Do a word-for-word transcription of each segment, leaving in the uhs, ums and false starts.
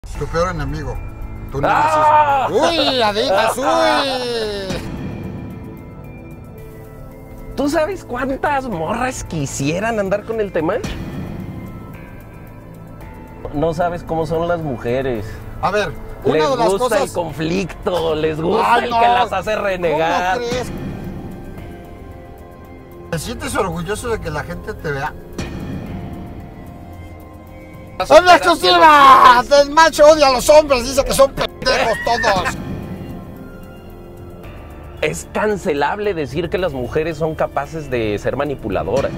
Tu peor enemigo. Tu ¡Ah! ¡Uy, Adidas! ¡Uy! ¿Tú sabes cuántas morras quisieran andar con el Temach? No sabes cómo son las mujeres. A ver, una les de las gusta cosas... el conflicto, les gusta Ay, el no. que las hace renegar. ¿Cómo crees? ¿Te sientes orgulloso de que la gente te vea? ¡En la exclusiva! El macho odia a los hombres, dice que son pendejos todos. Es cancelable decir que las mujeres son capaces de ser manipuladoras.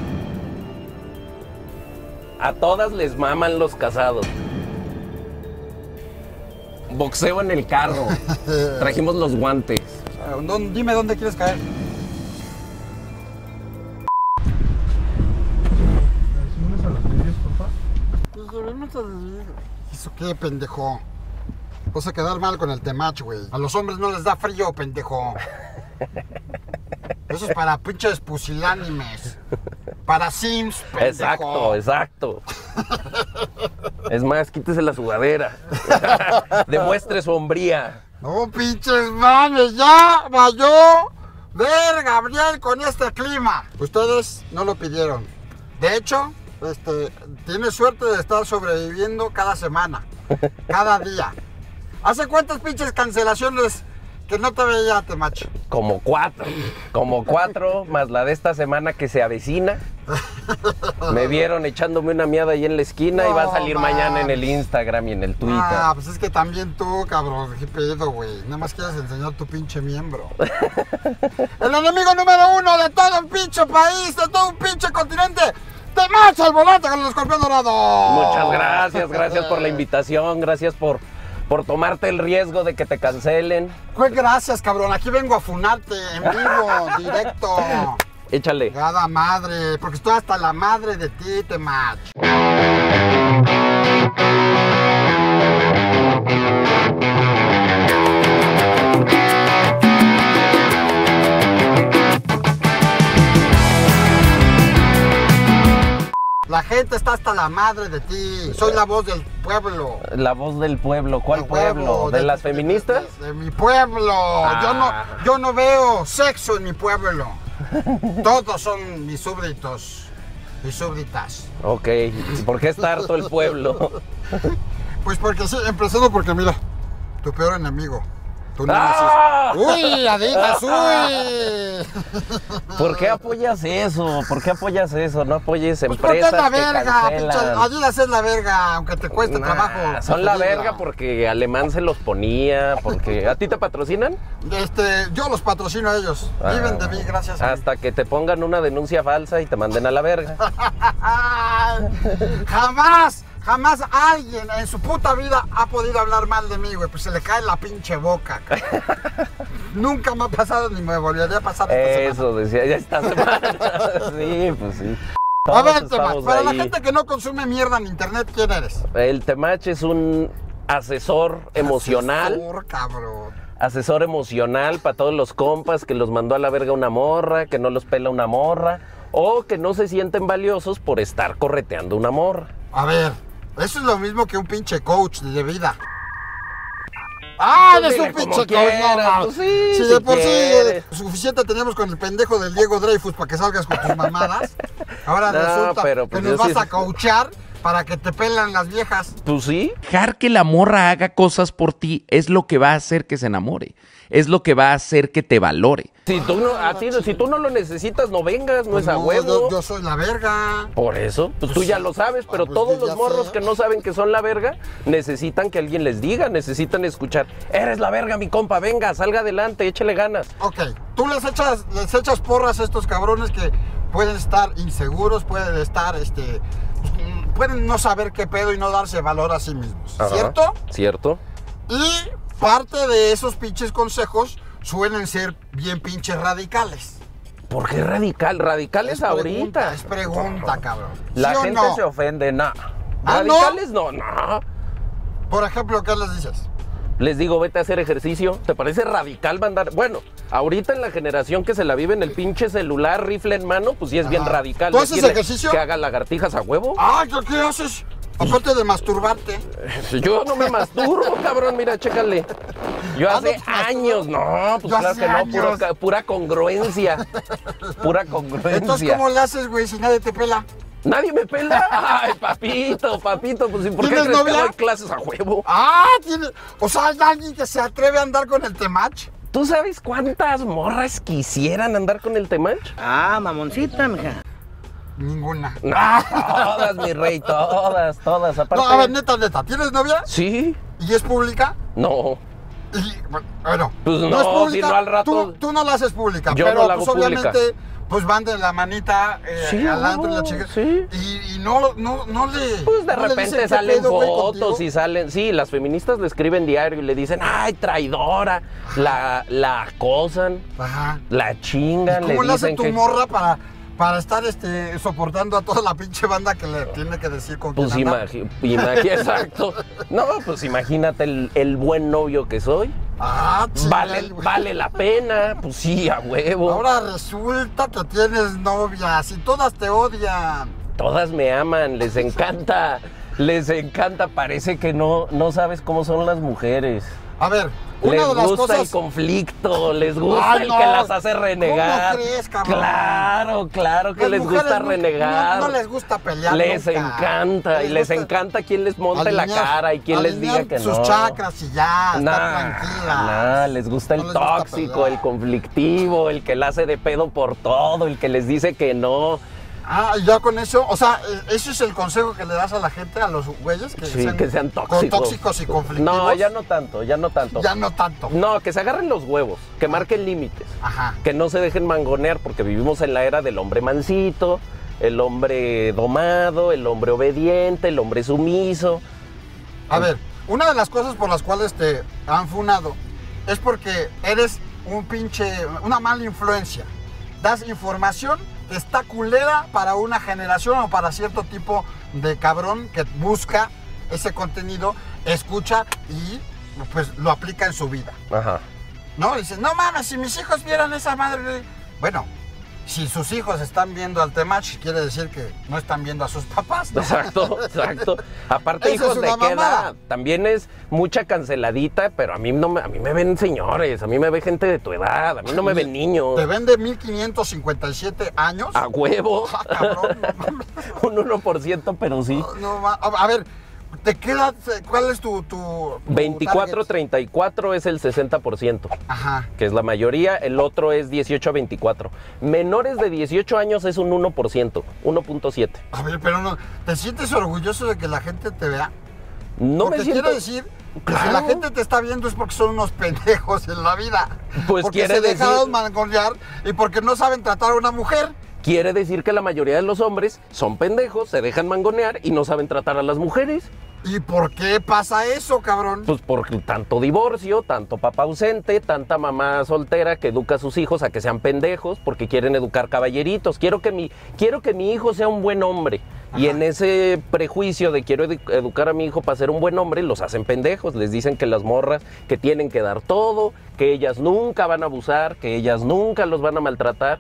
A todas les maman los casados. Boxeo en el carro. Trajimos los guantes. Dime dónde quieres caer. ¿Eso qué, pendejo? Vas a quedar mal con el Temach, güey. A los hombres no les da frío, pendejo. Eso es para pinches pusilánimes. Para sims, pendejo. Exacto, exacto. Es más, quítese la sudadera. Demuestre su hombría. No, pinches mames, ya vayó ver Gabriel con este clima. Ustedes no lo pidieron. De hecho, este, tiene suerte de estar sobreviviendo cada semana, cada día. ¿Hace cuántas pinches cancelaciones que no te veía, Temach? Como cuatro. Como cuatro, más la de esta semana que se avecina. Me vieron echándome una miada ahí en la esquina no, y va a salir man. mañana en el Instagram y en el Twitter. Ah, pues es que también tú, cabrón, qué pedo, güey. Nada más quieres enseñar tu pinche miembro. El enemigo número uno de todo un pinche país, de todo un pinche continente. Temach al volante con el escorpión dorado. Muchas gracias, gracias por la invitación, gracias por, por tomarte el riesgo de que te cancelen. Pues gracias, cabrón, aquí vengo a funarte en vivo, directo. Échale. Cada madre, porque estoy hasta la madre de ti, Temach. La gente está hasta la madre de ti. Soy la voz del pueblo. La voz del pueblo. ¿Cuál el pueblo? pueblo? ¿De, ¿De las feministas? De, de, de mi pueblo. Ah. Yo, no, yo no veo sexo en mi pueblo. Todos son mis súbditos y súbditas. Ok. ¿Por qué está harto el pueblo? Pues porque sí, empezando porque mira, tu peor enemigo. Tu ¡Ah! ¡Uy, Adidas! ¡Uy! ¿Por qué apoyas eso? ¿Por qué apoyas eso? No apoyes pues empresas porque es la verga, que pinche, Adidas es la verga, aunque te cueste nah, trabajo. Son la verga porque Alemán se los ponía, porque... ¿A ti te patrocinan? Este, yo los patrocino a ellos. Ah, viven de mí, gracias a Hasta mí. que te pongan una denuncia falsa y te manden a la verga. ¡Jamás! Jamás alguien en su puta vida ha podido hablar mal de mí, güey. Pues se le cae la pinche boca. Nunca me ha pasado ni me volvería a pasar esta Eso semana. decía, ya esta semana. Sí, pues sí. Todos a ver, Temach, para ahí. La gente que no consume mierda en internet, ¿quién eres? El Temach es un asesor emocional. Asesor, cabrón. Asesor emocional para todos los compas que los mandó a la verga una morra, que no los pela una morra, o que no se sienten valiosos por estar correteando una morra. A ver, eso es lo mismo que un pinche coach de vida. ¡Ah, pues eres un pinche coach! No, pues sí, si si de por quieres. sí suficiente tenemos con el pendejo del Diego Dreyfus para que salgas con tus mamadas. Ahora no, resulta pero, pues, que nos vas sí. a coachar para que te pelan las viejas. ¿Tú sí? Dejar que la morra haga cosas por ti es lo que va a hacer que se enamore. Es lo que va a hacer que te valore. Si tú no, a ti, si tú no lo necesitas, no vengas, no Pues es a no, huevo. Yo, yo soy la verga. Por eso, pues, pues tú ya lo sabes, pero ah, pues todos los ya morros sé. que no saben que son la verga, necesitan que alguien les diga, necesitan escuchar. Eres la verga, mi compa, venga, salga adelante, échale ganas. Ok, tú les echas, les echas porras a estos cabrones que pueden estar inseguros, pueden estar, este, pueden no saber qué pedo y no darse valor a sí mismos, Ajá, ¿cierto? Cierto. Y parte de esos pinches consejos suelen ser bien pinches radicales. ¿Por qué radical? Radicales Es ahorita. pregunta, es pregunta, cabrón. La ¿Sí o gente no? se ofende, no. ¿Ah, Radicales no, no. Por ejemplo, ¿qué les dices? Les digo, vete a hacer ejercicio. ¿Te parece radical mandar? Bueno, ahorita en la generación que se la vive en el pinche celular, rifle en mano, pues sí es Ajá. bien radical. ¿Tú ¿Ya haces quiere ejercicio? que haga lagartijas a huevo? Ah, ¿qué, qué haces? Aparte de masturbarte. Yo no me masturbo, cabrón, mira, chécale. Yo Ah, hace ¿no te masturbas? años, no, pues Yo claro hace que no, años. puro ca- pura congruencia. Pura congruencia. Entonces, ¿cómo le haces, güey, si nadie te pela? Nadie me pela. Ay, papito, papito, pues ¿y por qué ¿Tienes crees que novia? doy clases a huevo? Ah, tiene. O sea, hay alguien que se atreve a andar con el temach. ¿Tú sabes cuántas morras quisieran andar con el Temach? Ah, mamoncita, mija. Ninguna. No, todas, mi rey, todas, todas. Aparte... No, a ver, neta, neta, ¿tienes novia? Sí, ¿Y es pública? no. Y, bueno, Pues no, es pública. si no al rato- Tú, tú no la haces pública, Yo pero no la hago pues pública. obviamente pues van de la manita eh, Sí, al antro y la no, chica. sí. Y, y no, no, no le. Pues de no le dicen, repente ¿qué salen pedo, güey, fotos contigo? y salen, sí, las feministas le escriben diario y le dicen, ay, traidora, la, la acosan, Ajá. la chingan, ¿Y le ¿Cómo le hace dicen tu que... morra para, para estar este, soportando a toda la pinche banda que le tiene que decir con Pues quién anda? imagi- imagi- exacto. No, pues imagínate el, el buen novio que soy. Ah, chinga, Vale, güey. vale la pena, pues sí, a huevo. Ahora resulta que tienes novias y todas te odian. Todas me aman, les encanta, les encanta. Parece que no, no sabes cómo son las mujeres. A ver, una Les de las gusta cosas. el conflicto, les gusta Ay, el no. que las hace renegar. ¿Cómo crees, cabrón? Claro, claro que Las les mujeres gusta no- renegar. No, no les gusta pelear. Les nunca. encanta, y les gusta encanta quien les monte la alinear- cara y quien les diga alinear que sus no. chakras y ya, Nah, estar tranquila. nah, les gusta el No les gusta tóxico, pelear. el conflictivo, el que la hace de pedo por todo, el que les dice que no. Ah, y ya con eso, o sea, eh, ese es el consejo que le das a la gente, a los güeyes, que, Sí, que sean con tóxicos. tóxicos y conflictivos. No, ya no tanto, ya no tanto. Ya no tanto. No, que se agarren los huevos, que marquen límites. Ajá. Que no se dejen mangonear, porque vivimos en la era del hombre mansito, el hombre domado, el hombre obediente, el hombre sumiso. A ver, una de las cosas por las cuales te han funado es porque eres un pinche, una mala influencia. Das información que está culera para una generación o para cierto tipo de cabrón que busca ese contenido, escucha y pues lo aplica en su vida. Ajá. ¿No? Dice, no mames, si mis hijos vieran esa madre. Bueno, si sus hijos están viendo al Temach, quiere decir que no están viendo a sus papás, ¿no? Exacto, exacto. Aparte, Esa hijos es de una qué mamada. edad. También es mucha canceladita, pero a mí no me, a mí me ven señores, a mí me ve gente de tu edad, a mí no me ven niños. Te vende mil quinientos cincuenta y siete años. A huevo. Ah, cabrón, no mames. Un uno por ciento, pero sí. No, ma- a a ver, ¿te queda, cuál es tu, tu, tu veinticuatro target? treinta y cuatro es el sesenta por ciento, Ajá. que es la mayoría. El otro es dieciocho a veinticuatro. Menores de dieciocho años es un uno por ciento, uno punto siete. A ver, pero no, ¿te sientes orgulloso de que la gente te vea? No Porque me siento... quiere decir que si Claro. la gente te está viendo es porque son unos pendejos en la vida. Pues porque quiere se decir- dejaron mangonear y porque no saben tratar a una mujer. Quiere decir que la mayoría de los hombres son pendejos, se dejan mangonear y no saben tratar a las mujeres. ¿Y por qué pasa eso, cabrón? Pues por tanto divorcio, tanto papá ausente, tanta mamá soltera que educa a sus hijos a que sean pendejos porque quieren educar caballeritos. Quiero que mi, quiero que mi hijo sea un buen hombre. Y Ajá. en ese prejuicio de quiero edu- educar a mi hijo para ser un buen hombre, los hacen pendejos. Les dicen que las morras que tienen que dar todo, que ellas nunca van a abusar, que ellas nunca los van a maltratar.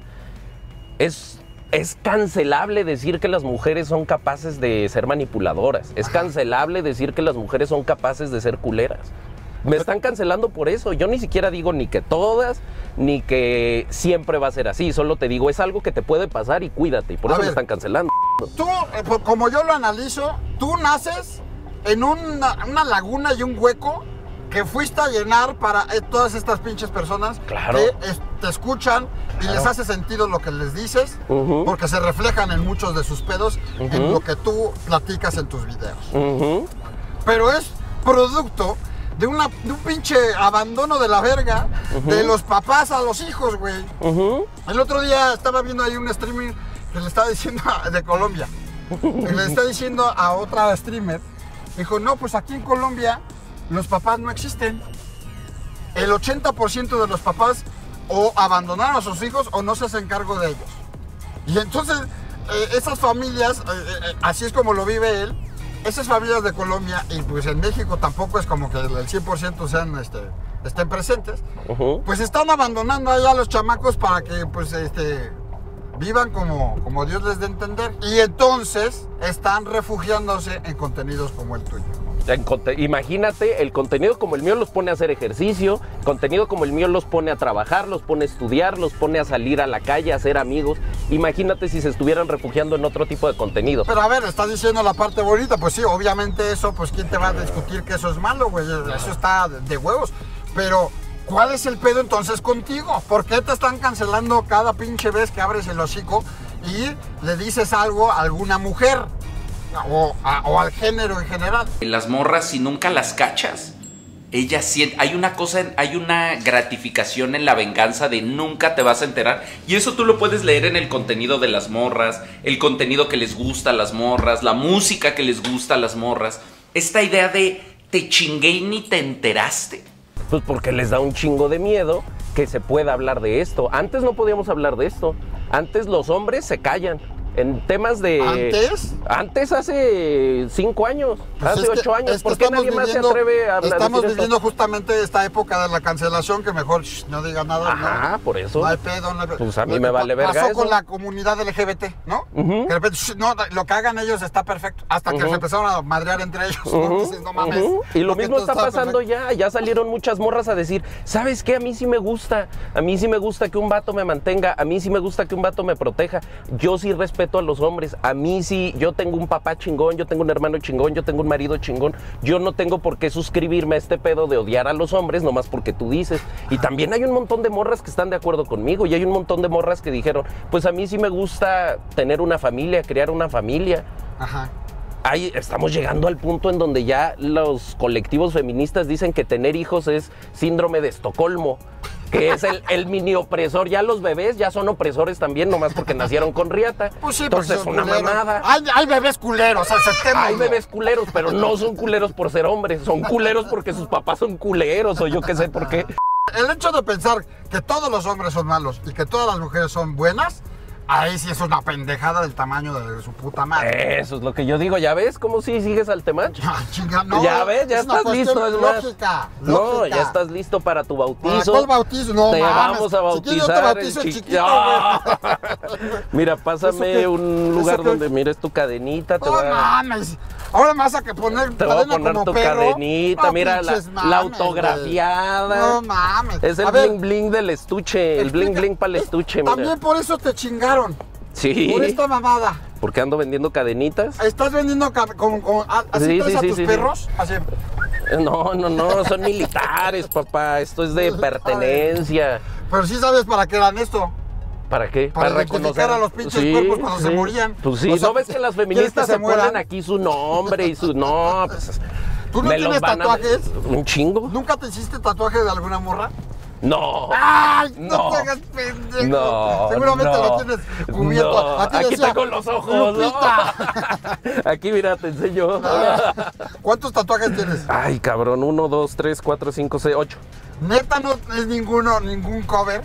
Es, es cancelable decir que las mujeres son capaces de ser manipuladoras. Es cancelable decir que las mujeres son capaces de ser culeras. Me están cancelando por eso. Yo ni siquiera digo ni que todas, ni que siempre va a ser así. Solo te digo, es algo que te puede pasar y cuídate. Y por A eso me ver. están cancelando. Tú, eh, por- como yo lo analizo, tú naces en una, una laguna y un hueco que fuiste a llenar para eh, todas estas pinches personas Claro. que es- te escuchan y les hace sentido lo que les dices, Ujú. porque se reflejan en muchos de sus pedos, en lo que tú platicas en tus videos. Ujú. Pero es producto de, una, de un pinche abandono de la verga de los papás a los hijos, güey. Ujú. El otro día estaba viendo ahí un streamer que le estaba diciendo a- de Colombia. Y le está diciendo a otra streamer. Dijo, no, pues aquí en Colombia los papás no existen. El ochenta por ciento de los papás o abandonaron a sus hijos o no se hacen cargo de ellos. Y entonces eh, esas familias, eh, eh, así es como lo vive él, esas familias de Colombia y pues en México tampoco es como que el cien por ciento sean, este, estén presentes. Ujú. Pues están abandonando allá a los chamacos para que, pues, este, vivan como, como Dios les dé a entender. Y entonces están refugiándose en contenidos como el tuyo. En conte- Imagínate, el contenido como el mío los pone a hacer ejercicio, el contenido como el mío los pone a trabajar, los pone a estudiar, los pone a salir a la calle, a hacer amigos. Imagínate si se estuvieran refugiando en otro tipo de contenido. Pero a ver, estás diciendo la parte bonita, pues sí, obviamente eso, pues quién te va a discutir que eso es malo, güey, eso está de huevos. Pero, ¿cuál es el pedo entonces contigo? ¿Por qué te están cancelando cada pinche vez que abres el hocico y le dices algo a alguna mujer? O, a, o al género en general. Las morras, si nunca las cachas, ellas sienten, hay una cosa, hay una gratificación en la venganza de nunca te vas a enterar. Y eso tú lo puedes leer en el contenido de las morras, el contenido que les gusta a las morras, la música que les gusta a las morras. Esta idea de te chingué y ni te enteraste. Pues porque les da un chingo de miedo que se pueda hablar de esto. Antes no podíamos hablar de esto. Antes los hombres se callan. En temas de... ¿Antes? Antes, hace cinco años, Pues hace es que- ocho años. es que ¿Por qué estamos nadie más se viviendo- atreve a hablar? Estamos decir esto? viviendo justamente esta época de la cancelación, que mejor shh, no diga nada. Ajá, ¿no? por eso. No hay pedo, no hay pedo. Pues a mí me vale verga Pasó eso. con la comunidad L G B T, ¿no? Ujú. Que de repente, shh, no, lo que hagan ellos está perfecto. Hasta que Ujú. se empezaron a madrear entre ellos, ¿no? Ujú, Dices, no mames. ujú. Y lo porque mismo todo está pasando perfecto. ya. Ya salieron muchas morras a decir, ¿sabes qué? A mí sí me gusta. A mí sí me gusta que un vato me mantenga. A mí sí me gusta que un vato me proteja. Yo sí respeto a los hombres. A mí sí, yo tengo un papá chingón, yo tengo un hermano chingón, yo tengo un marido chingón. Yo no tengo por qué suscribirme a este pedo de odiar a los hombres nomás porque tú dices. Y también hay un montón de morras que están de acuerdo conmigo. Y hay un montón de morras que dijeron, pues a mí sí me gusta tener una familia, crear una familia. Ajá. Ahí estamos llegando al punto en donde ya los colectivos feministas dicen que tener hijos es síndrome de Estocolmo, que es el, el mini opresor. Ya los bebés ya son opresores también, nomás porque nacieron con riata. Pues sí, entonces es porque una son culeros. mamada. Hay, hay bebés culeros, aceptémoslo. Hay bebés culeros, pero no son culeros por ser hombres, son culeros porque sus papás son culeros o yo qué sé por qué. El hecho de pensar que todos los hombres son malos y que todas las mujeres son buenas, ahí sí es una pendejada del tamaño de su puta madre. Eso es lo que yo digo, ¿ya ves cómo sí sigues al temach? Ah, chinga, no, Ya ves, ya es una estás cuestión listo, es más. lógica, No, lógica. ya estás listo para tu ¿Para bautizo. cuál bautizo? No Te mames. vamos a Si quieres, yo te bautizar bautizo el el chi- chiquito, ¡Ah! güey. Mira, ¿Eso pásame qué? un ¿Eso lugar qué? donde mires tu cadenita. Te No voy a, mames. Ahora me vas a que poner te voy a cadena poner como tu perro. cadenita. No, Mira, la, pinches la mames, autografiada. güey. No mames. Es el A ver, bling bling del estuche. El bling explica- bling para el estuche, mira. También por eso te chingaron. Sí. Por esta mamada. Porque ando vendiendo cadenitas. Estás vendiendo ca- con, con- a- así Sí, traes sí, a sí, tus sí, sí. perros. Así. No, no, no, son militares, papá. Esto es de pertenencia. Pero sí sabes para qué eran esto. ¿Para qué? Para identificar a los pinches cuerpos cuando se morían. Pues sí, O sea, ¿no ves que las ¿quieres feministas que se se ponen mueran? aquí su nombre y su... No, pues... ¿Tú no me los tienes van a- tatuajes? ¿Un chingo? ¿Nunca te hiciste tatuaje de alguna morra? No. ¡Ay! No, No. te hagas pendejo. No, Seguramente no, lo tienes cubierto. no. Aquí, Aquí decía, tengo los ojos, ¿no? Lupita. Aquí, mira, te enseño. ¿Cuántos tatuajes tienes? Ay, cabrón, uno, dos, tres, cuatro, cinco, seis, ocho. Neta no es ninguno, ningún cover.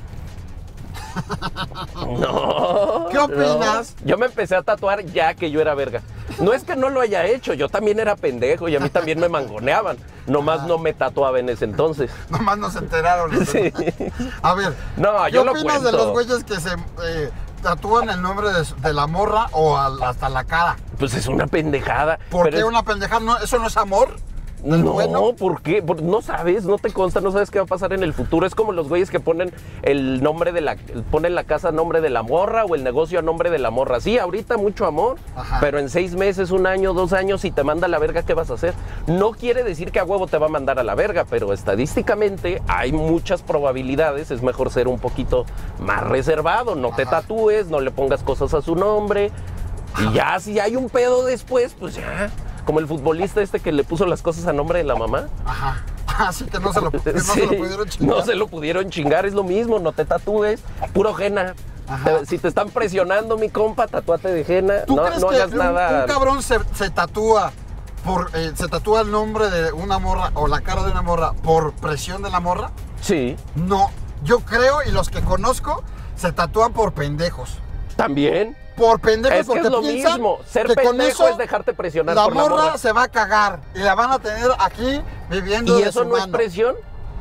No. ¿Qué opinas? no. Yo me empecé a tatuar ya que yo era verga. No es que no lo haya hecho, yo también era pendejo y a mí también me mangoneaban. Nomás no me tatuaba en ese entonces. Nomás no se enteraron. ¿no? Sí. A ver, No, ¿qué yo lo opinas de cuento. los güeyes que se eh, tatúan el nombre de, de la morra o al- hasta la cara? Pues es una pendejada. ¿Por pero qué es- una pendejada? ¿No, ¿Eso no es amor? ¿Del No, bueno? ¿por qué? Por- no sabes, no te consta, no sabes qué va a pasar en el futuro. Es como los güeyes que ponen el nombre de la, ponen la casa a nombre de la morra o el negocio a nombre de la morra. Sí, ahorita mucho amor, Ajá. pero en seis meses, un año, dos años, si te manda a la verga, ¿qué vas a hacer? No quiere decir que a huevo te va a mandar a la verga, pero estadísticamente hay muchas probabilidades. Es mejor ser un poquito más reservado. No te Ajá. tatúes, no le pongas cosas a su nombre. Y ya, si hay un pedo después, pues ya. Como el futbolista este que le puso las cosas a nombre de la mamá. Ajá. Así que no se lo, que no Sí, se lo pudieron chingar. no se lo pudieron chingar, es lo mismo, no te tatúes, puro henna. Ajá. Te- si te están presionando, mi compa, tatúate de henna, ¿Tú no, crees no que hagas un, nada. un cabrón se, se tatúa por eh, se tatúa el nombre de una morra o la cara de una morra por presión de la morra? Sí, No, yo creo y los que conozco se tatúan por pendejos. también. Por pendejos Es que porque es lo piensan mismo, ser que con pendejo eso es dejarte presionar la por la morra morra. se va a cagar y la van a tener aquí viviendo ¿Y de eso su no es mano. presión?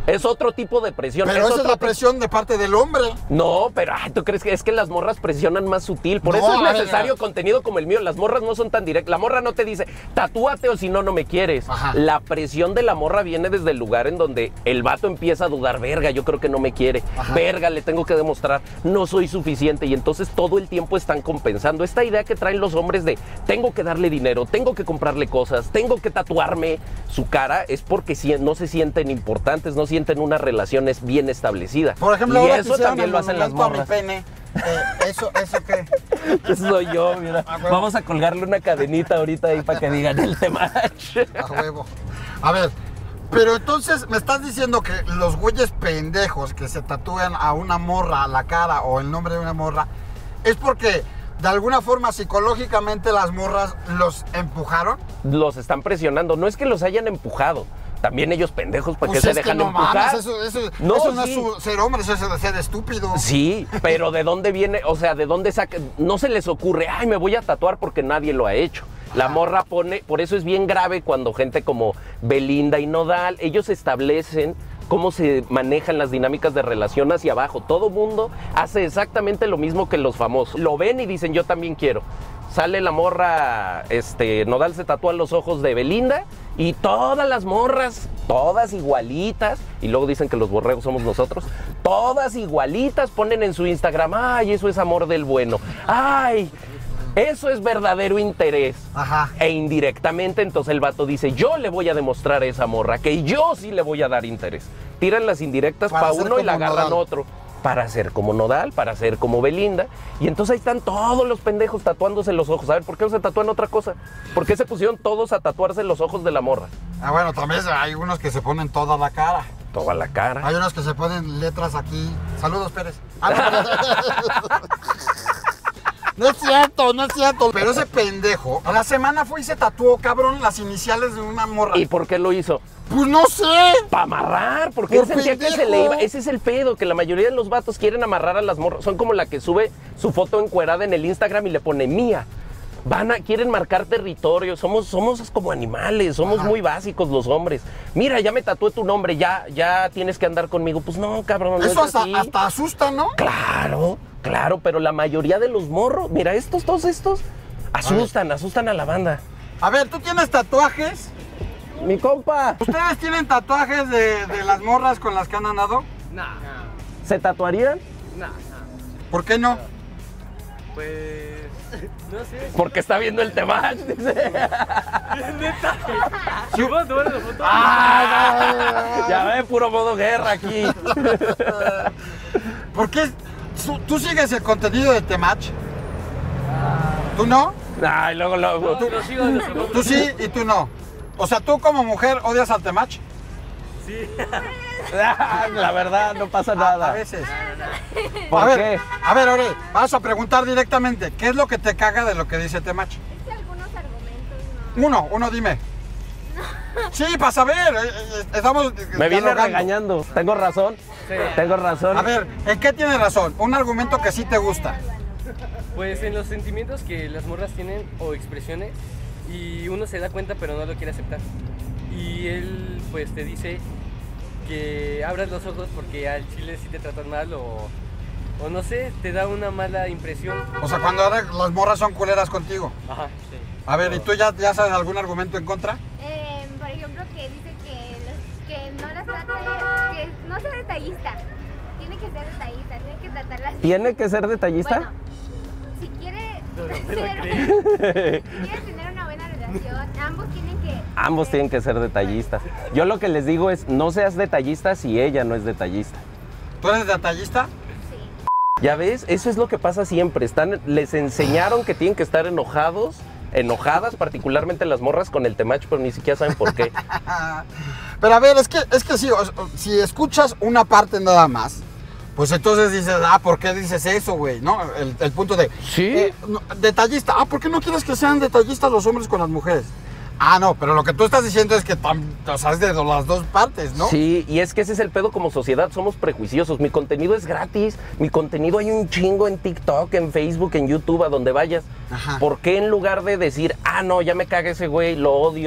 Es otro tipo de presión. Pero es esa es otro la tipo- presión de parte del hombre. No, pero ay, ¿tú crees que es que las morras presionan más sutil? Por No, eso es a ver, necesario a- contenido como el mío. Las morras no son tan directas. La morra no te dice, tatúate o si no, no me quieres. Ajá. La presión de la morra viene desde el lugar en donde el vato empieza a dudar, verga, yo creo que no me quiere. Ajá. Verga, le tengo que demostrar, no soy suficiente. Y entonces todo el tiempo están compensando. Esta idea que traen los hombres de, tengo que darle dinero, tengo que comprarle cosas, tengo que tatuarme su cara, es porque si- no se sienten importantes, no sienten una relación es bien establecida. Por ejemplo, y ahora eso quisieran también el lo hacen las monumento a mi morras. pene. Eh, eso, ¿eso qué? Eso soy yo, mira. A huevo. Vamos a colgarle una cadenita ahorita ahí para que digan el tema. A huevo. A ver, pero entonces me estás diciendo que los güeyes pendejos que se tatúan a una morra a la cara o el nombre de una morra es porque de alguna forma psicológicamente las morras los empujaron. Los están presionando. No es que los hayan empujado. También ellos pendejos para Pues que es se que dejan no empujar. mames, eso, eso, No, eso no sí. es su- ser hombre, eso es ser estúpido. Sí, pero ¿de dónde viene? O sea, ¿de dónde saca? No se les ocurre, ay, me voy a tatuar porque nadie lo ha hecho. La morra pone, por eso es bien grave cuando gente como Belinda y Nodal, ellos establecen cómo se manejan las dinámicas de relación hacia abajo. Todo mundo hace exactamente lo mismo que los famosos. Lo ven y dicen, yo también quiero. Sale la morra, este, Nodal se tatúa los ojos de Belinda y todas las morras, todas igualitas, y luego dicen que los borregos somos nosotros, todas igualitas ponen en su Instagram, ay, eso es amor del bueno, ay, eso es verdadero interés. Ajá. E indirectamente entonces el vato dice, yo le voy a demostrar a esa morra que yo sí le voy a dar interés. Tiran las indirectas Para para ser uno y la como agarran Nodal. otro. Para ser como Nodal, para ser como Belinda. Y entonces ahí están todos los pendejos tatuándose los ojos. A ver, ¿por qué no se tatúan otra cosa? ¿Por qué se pusieron todos a tatuarse los ojos de la morra? Ah, bueno, también hay unos que se ponen toda la cara. Toda la cara. Hay unos que se ponen letras aquí. Saludos, Pérez. Ah, no, no es cierto, no es cierto. Pero ese pendejo, a la semana fue y se tatuó, cabrón, las iniciales de una morra. ¿Y por qué lo hizo? Pues no sé. Para amarrar, porque él Por sentía que se pendejo. le iba. Ese es el pedo, que la mayoría de los vatos quieren amarrar a las morras. Son como la que sube su foto encuerada en el Instagram y le pone mía. Van a, quieren marcar territorio, somos, somos como animales, somos Ajá. muy básicos los hombres. Mira, ya me tatué tu nombre, ya, ya tienes que andar conmigo. Pues no, cabrón, no Eso es hasta, así. hasta asusta, ¿no? Claro, claro, pero la mayoría de los morros, mira, estos, todos estos, asustan, asustan a la banda. A ver, ¿tú tienes tatuajes? Mi compa, ¿Ustedes tienen tatuajes de, de las morras con las que han andado? ¿se tatuarían? ¿Por qué no? Pues. No sé. Porque está viendo el tema, dice. ¿Sí puedo tomar la foto? Ya ve, puro modo guerra aquí. ¿Por qué? ¿Tú, tú sigues el contenido de Temach? ¿Tú no? Ay, luego, luego. Lo sigo, lo sigo. Tú sí y tú no. O sea, tú como mujer odias al Temach. Sí. La verdad, no pasa A nada. veces. ¿Por a ver, qué? a ver, Ore, vamos a preguntar directamente. ¿Qué es lo que te caga de lo que dice Temach? Es que algunos argumentos no. Uno, uno dime. Sí, para saber. eh, eh, Estamos Me viene dialogando. regañando. ¿Tengo razón? Sí. Tengo razón. A ver, ¿en qué tiene razón? Un argumento que sí te gusta. Pues en los sentimientos que las morras tienen o expresiones y uno se da cuenta pero no lo quiere aceptar. Y él pues te dice que abras los ojos porque al chile sí te tratan mal o, o no sé, te da una mala impresión. O sea, cuando ahora las morras son culeras contigo. Ajá, sí. A ver, ¿y tú ya, ya sabes algún argumento en contra? Eh, por ejemplo, que dice que, los- que no las trate, que no sea detallista. Tiene que ser detallista, tiene que tratarlas. ¿Tiene que ser detallista? Bueno, si quiere, No, no me ser- la creo. si quiere tener una buena relación, ambos tienen que. Ambos tienen que ser detallistas. Yo lo que les digo es, no seas detallista si ella no es detallista. ¿Tú eres detallista? Sí. Ya ves, eso es lo que pasa siempre. Están, les enseñaron que tienen que estar enojados, enojadas, particularmente las morras con el Temach, pero ni siquiera saben por qué. Pero a ver, es que, es que sí, o- o- si escuchas una parte nada más, pues entonces dices, ah, ¿por qué dices eso, güey? ¿No? El, el punto de... Sí. eh, no, detallista. Ah, ¿por qué no quieres que sean detallistas los hombres con las mujeres? Ah, no, pero lo que tú estás diciendo es que tam- o sea, es de las dos partes, ¿no? Sí, y es que ese es el pedo como sociedad, somos prejuiciosos. Mi contenido es gratis, mi contenido hay un chingo en TikTok, en Facebook, en YouTube, a donde vayas. Ajá. ¿Por qué en lugar de decir, ah, no, ya me caga ese güey, lo odio,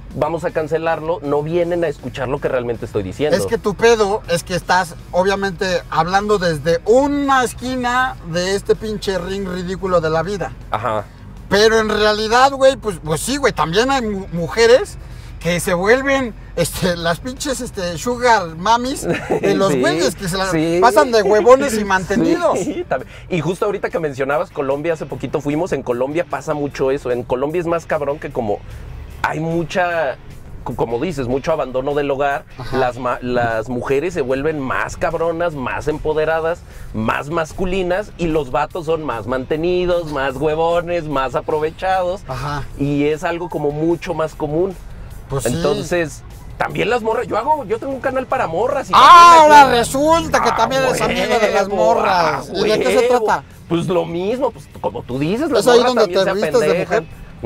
vamos a cancelarlo, no vienen a escuchar lo que realmente estoy diciendo. Es que tu pedo es que estás, obviamente, hablando desde una esquina de este pinche ring ridículo de la vida. Ajá. Pero en realidad, güey, pues, pues sí, güey, también hay mu mujeres que se vuelven este, las pinches este, sugar mamis de los Sí, güeyes que se la sí. pasan de huevones y mantenidos. Sí, también. Y justo ahorita que mencionabas Colombia, hace poquito fuimos, en Colombia pasa mucho eso. En Colombia es más cabrón que como hay mucha, como dices, mucho abandono del hogar, las, las mujeres se vuelven más cabronas, más empoderadas, más masculinas, y los vatos son más mantenidos, más huevones, más aprovechados. Ajá. Y es algo como mucho más común. Pues sí. Entonces, también las morras, yo hago, yo tengo un canal para morras. Y Ah, también ahora me- resulta que Ah, también eres huevo, amigo de las morras. ah, ¿Y de qué se huevo. trata? Pues lo mismo, pues como tú dices, las ¿Es ahí morras donde también te se vistes de apendejan.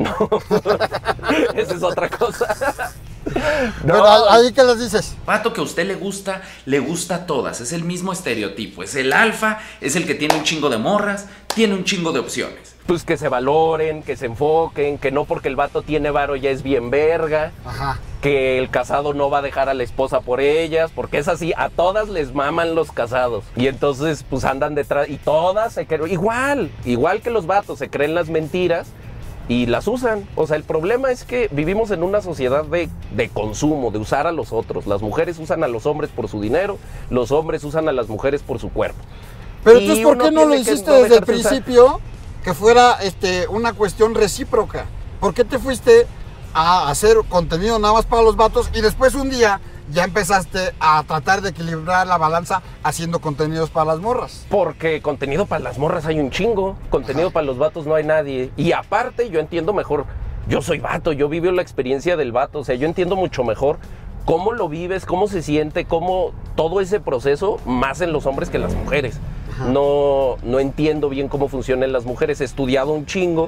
No, esa es otra cosa. No, Pero ahí, ¿qué les dices? Vato que a usted le gusta, le gusta a todas. Es el mismo estereotipo. Es el alfa, es el que tiene un chingo de morras, tiene un chingo de opciones. pues que se valoren, que se enfoquen, que no porque el vato tiene varo ya es bien verga. Ajá. Que el casado no va a dejar a la esposa por ellas, porque es así, a todas les maman los casados. Y entonces pues andan detrás, y todas se creen, igual, igual que los vatos, se creen las mentiras y las usan. O sea, el problema es que vivimos en una sociedad de, de consumo, de usar a los otros. Las mujeres usan a los hombres por su dinero, los hombres usan a las mujeres por su cuerpo. Pero Y entonces, ¿por uno qué no lo tiene que hiciste no desde el dejarse usar. principio? Que fuera este, una cuestión recíproca. ¿Por qué te fuiste a hacer contenido nada más para los vatos y después un día ya empezaste a tratar de equilibrar la balanza haciendo contenidos para las morras? Porque contenido para las morras hay un chingo, contenido para los vatos no hay nadie. Y aparte yo entiendo mejor, yo soy vato, yo vivo la experiencia del vato, o sea, yo entiendo mucho mejor cómo lo vives, cómo se siente, cómo todo ese proceso, más en los hombres que en las mujeres. No, no entiendo bien cómo funcionan las mujeres, he estudiado un chingo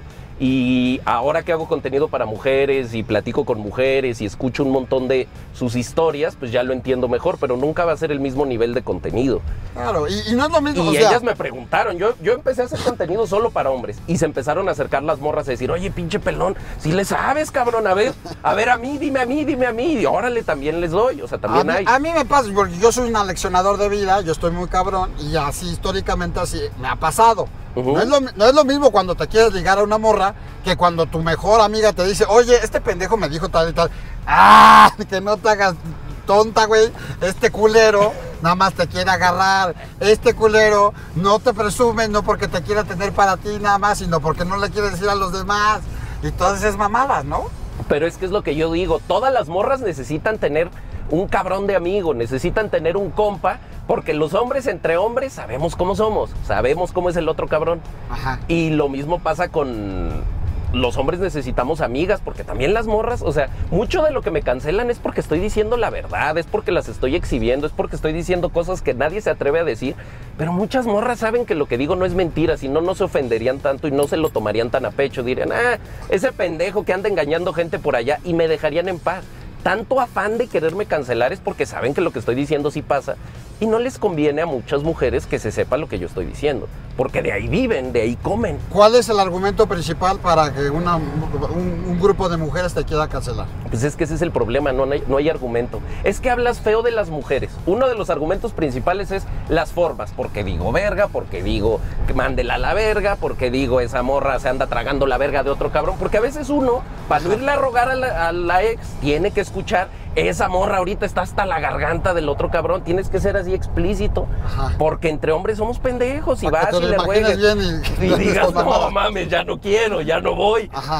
y ahora que hago contenido para mujeres y platico con mujeres y escucho un montón de sus historias, pues ya lo entiendo mejor, pero nunca va a ser el mismo nivel de contenido. Claro, y, y no es lo mismo. Y o sea, ellas me preguntaron, yo, yo empecé a hacer contenido solo para hombres y se empezaron a acercar las morras a decir, oye, pinche pelón, si le sabes, cabrón, a ver, a ver a mí, dime a mí, dime a mí, y órale, también les doy, o sea, a también mí, hay. a mí me pasa, porque yo soy un aleccionador de vida, yo estoy muy cabrón y así históricamente así me ha pasado. Ujú. no, es lo, no es lo mismo cuando te quieres ligar a una morra que cuando tu mejor amiga te dice, oye, este pendejo me dijo tal y tal. ¡Ah! Que no te hagas tonta, güey. Este culero nada más te quiere agarrar. Este culero no te presume, no porque te quiera tener para ti nada más, sino porque no le quiere decir a los demás. Y todas esas mamadas, ¿no? Pero es que es lo que yo digo, todas las morras necesitan tener un cabrón de amigo, necesitan tener un compa, porque los hombres entre hombres sabemos cómo somos, sabemos cómo es el otro cabrón. Ajá. Y lo mismo pasa con los hombres, necesitamos amigas, porque también las morras, o sea, mucho de lo que me cancelan es porque estoy diciendo la verdad, es porque las estoy exhibiendo, es porque estoy diciendo cosas que nadie se atreve a decir, pero muchas morras saben que lo que digo no es mentira, si no, no se ofenderían tanto y no se lo tomarían tan a pecho, dirían, ah, ese pendejo que anda engañando gente por allá, y me dejarían en paz. Tanto afán de quererme cancelar es porque saben que lo que estoy diciendo sí pasa y no les conviene a muchas mujeres que se sepa lo que yo estoy diciendo, porque de ahí viven, de ahí comen. ¿Cuál es el argumento principal para que una, un, un grupo de mujeres te quiera cancelar? Pues es que ese es el problema, no hay, no hay argumento. Es que hablas feo de las mujeres. Uno de los argumentos principales es las formas, porque digo verga, porque digo que mándela a la verga, porque digo esa morra se anda tragando la verga de otro cabrón, porque a veces uno, para no irle a rogar a la, a la ex, tiene que escuchar, esa morra ahorita está hasta la garganta del otro cabrón, tienes que ser así explícito, Ajá. porque entre hombres somos pendejos y Para que vas te y lo le imagines ruegues bien y- y digas, con mamadas. no mames, ya no quiero, ya no voy. Ajá.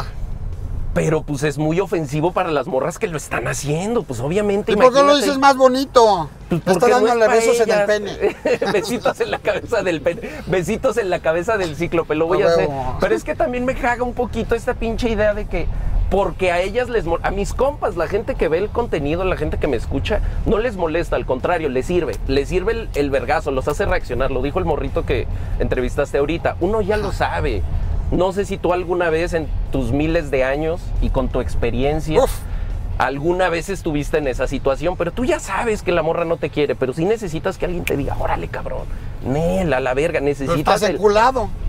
Pero pues es muy ofensivo para las morras que lo están haciendo, pues obviamente. ¿Y por qué lo imagínate. dices más bonito? Pues Está porque no dándole es pa' besos en el ellas. pene. Besitos en la cabeza del pene. Besitos en la cabeza del cíclope, lo voy A a hacer. huevo. Pero es que también me caga un poquito esta pinche idea de que porque a ellas les mol- a mis compas, la gente que ve el contenido, la gente que me escucha, no les molesta, al contrario, les sirve. Les sirve el, el vergazo, los hace reaccionar. Lo dijo el morrito que entrevistaste ahorita. Uno ya lo sabe. No sé si tú alguna vez en tus miles de años y con tu experiencia Uf. alguna vez estuviste en esa situación, pero tú ya sabes que la morra no te quiere, pero sí necesitas que alguien te diga, órale, cabrón, nel, a la verga, Pero necesitas estás el... enculado.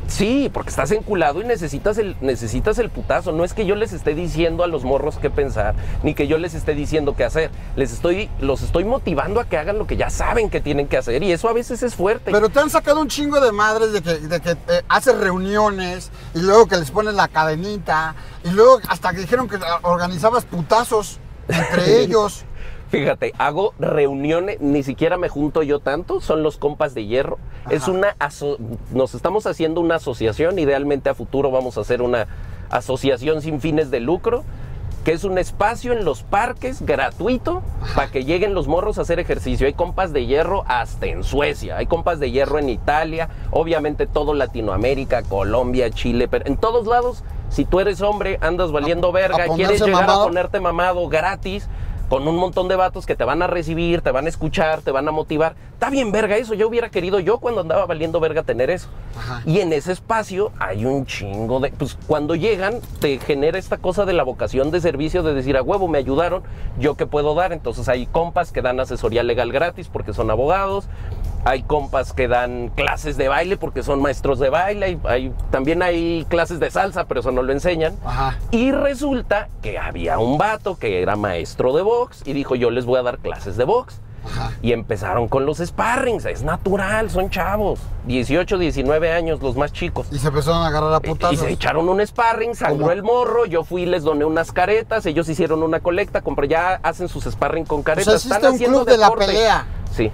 Sí, porque estás enculado y necesitas el, necesitas el putazo. No es que yo les esté diciendo a los morros qué pensar, ni que yo les esté diciendo qué hacer. Les estoy, los estoy motivando a que hagan lo que ya saben que tienen que hacer, y eso a veces es fuerte. Pero te han sacado un chingo de madres de que, de que eh, haces reuniones y luego que les pones la cadenita y luego hasta que dijeron que organizabas putazos entre ellos. Fíjate, hago reuniones, ni siquiera me junto yo tanto, son los compas de hierro. Ajá. Es una, aso nos estamos haciendo una asociación, idealmente a futuro vamos a hacer una asociación sin fines de lucro, que es un espacio en los parques gratuito para que lleguen los morros a hacer ejercicio. Hay compas de hierro hasta en Suecia, hay compas de hierro en Italia, obviamente todo Latinoamérica, Colombia, Chile, pero en todos lados, si tú eres hombre, andas valiendo verga, a quieres llegar mamado. a ponerte mamado gratis, con un montón de vatos que te van a recibir, te van a escuchar, te van a motivar. Está bien verga eso, yo hubiera querido yo cuando andaba valiendo verga tener eso. Ajá. Y en ese espacio hay un chingo de... Pues cuando llegan te genera esta cosa de la vocación de servicio, de decir, a huevo, me ayudaron, ¿yo qué puedo dar? Entonces hay compas que dan asesoría legal gratis porque son abogados, hay compas que dan clases de baile porque son maestros de baile, hay, hay, también hay clases de salsa, pero eso no lo enseñan. Ajá. Y resulta que había un vato que era maestro de box y dijo, yo les voy a dar clases de box. Ajá. Y empezaron con los sparrings, es natural, son chavos, dieciocho, diecinueve años, los más chicos. Y se empezaron a agarrar a putazos. Y se echaron un sparring, sangró el morro, yo fui y les doné unas caretas, ellos hicieron una colecta, compré, ya hacen sus sparring con caretas. O sea, existe un club de la pelea. Sí.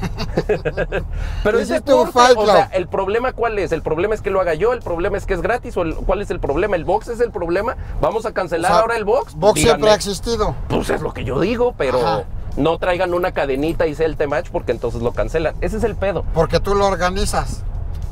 Pero es deporte, o sea, el problema ¿cuál es? El problema es que lo haga yo, el problema es que es gratis, o el, ¿cuál es el problema? ¿El box es el problema? ¿Vamos a cancelar, o sea, ahora el box? Box Díganme. Siempre ha existido. Pues es lo que yo digo, pero Ajá. no traigan una cadenita y sea el T-Match porque entonces lo cancelan. Ese es el pedo. Porque tú lo organizas.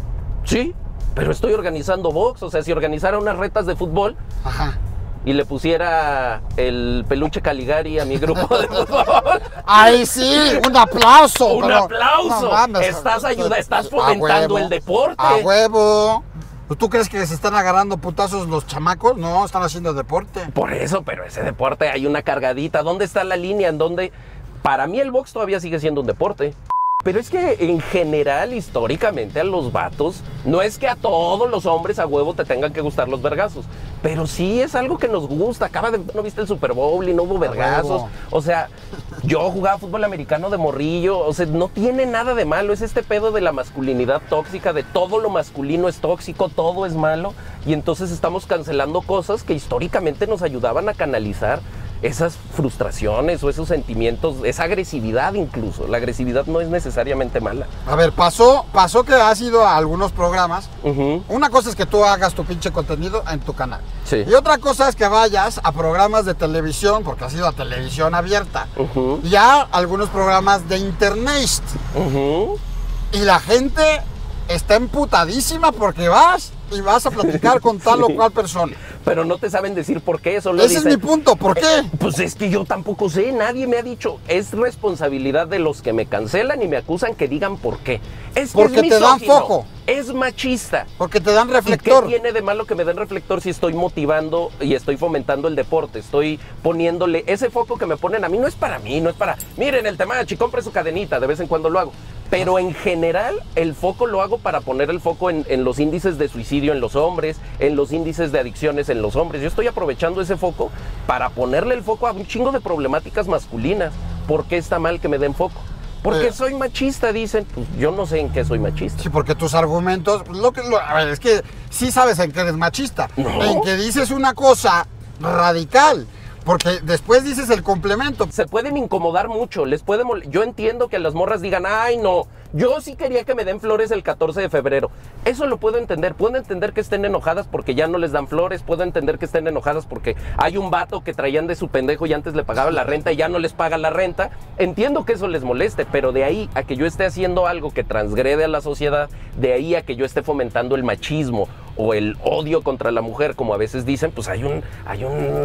Sí, pero estoy organizando box, o sea, si organizara unas retas de fútbol. Ajá. Y le pusiera el peluche Caligari a mi grupo de fútbol. ¡Ay, sí! ¡Un aplauso! ¡Un pero, aplauso! No, mames, estás ayudando, estás fomentando el deporte. ¡A huevo! ¿Tú crees que se están agarrando putazos los chamacos? No, están haciendo deporte. Por eso, pero ese deporte hay una cargadita. ¿Dónde está la línea en donde... Para mí el box todavía sigue siendo un deporte. Pero es que en general, históricamente, a los vatos, no es que a todos los hombres a huevo te tengan que gustar los vergazos, pero sí es algo que nos gusta. Acaba de, ¿no viste el Super Bowl y no hubo vergazos? O sea, yo jugaba fútbol americano de morrillo, o sea, no tiene nada de malo. Es este pedo de la masculinidad tóxica, de todo lo masculino es tóxico, todo es malo, y entonces estamos cancelando cosas que históricamente nos ayudaban a canalizar esas frustraciones o esos sentimientos, esa agresividad incluso. La agresividad no es necesariamente mala. A ver, pasó, pasó que has ido a algunos programas. Uh-huh. Una cosa es que tú hagas tu pinche contenido en tu canal. Sí. Y otra cosa es que vayas a programas de televisión, porque has ido a televisión abierta. Uh-huh. Y a algunos programas de internet. Uh-huh. Y la gente está emputadísima porque vas y vas a platicar con tal sí. o cual persona. Pero no te saben decir por qué. Solo Ese dicen, es mi punto, ¿por qué? Eh, pues es que yo tampoco sé, nadie me ha dicho. Es responsabilidad de los que me cancelan y me acusan que digan por qué. Es que Porque es te dan foco. Es machista. Porque te dan reflector. ¿Y qué tiene de malo que me den reflector si estoy motivando y estoy fomentando el deporte? Estoy poniéndole ese foco que me ponen a mí. No es para mí, no es para... Miren el T-Match y compre su cadenita, de vez en cuando lo hago. Pero en general el foco lo hago para poner el foco en, en los índices de suicidio en los hombres, en los índices de adicciones en los hombres. Yo estoy aprovechando ese foco para ponerle el foco a un chingo de problemáticas masculinas. ¿Por qué está mal que me den foco? Porque eh. soy machista, dicen. Pues yo no sé en qué soy machista. Sí, porque tus argumentos, lo que, lo, a ver, es que sí sabes en qué eres machista. ¿No? En que dices una cosa radical. Porque después dices el complemento. Se pueden incomodar mucho, les puede mol... Yo entiendo que las morras digan, ay no, yo sí quería que me den flores el catorce de febrero. Eso lo puedo entender, puedo entender que estén enojadas porque ya no les dan flores, puedo entender que estén enojadas porque hay un vato que traían de su pendejo y antes le pagaba la renta y ya no les paga la renta. Entiendo que eso les moleste, pero de ahí a que yo esté haciendo algo que transgrede a la sociedad, de ahí a que yo esté fomentando el machismo o el odio contra la mujer, como a veces dicen, pues hay un, hay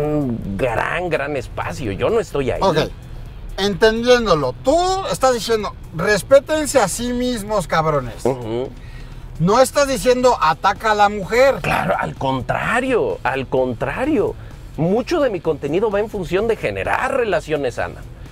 un gran, gran espacio. Yo no estoy ahí. Ok, entendiéndolo, tú estás diciendo, respétense a sí mismos, cabrones. Uh-huh. No estás diciendo, ataca a la mujer. Claro, al contrario, al contrario. Mucho de mi contenido va en función de generar relaciones sanas.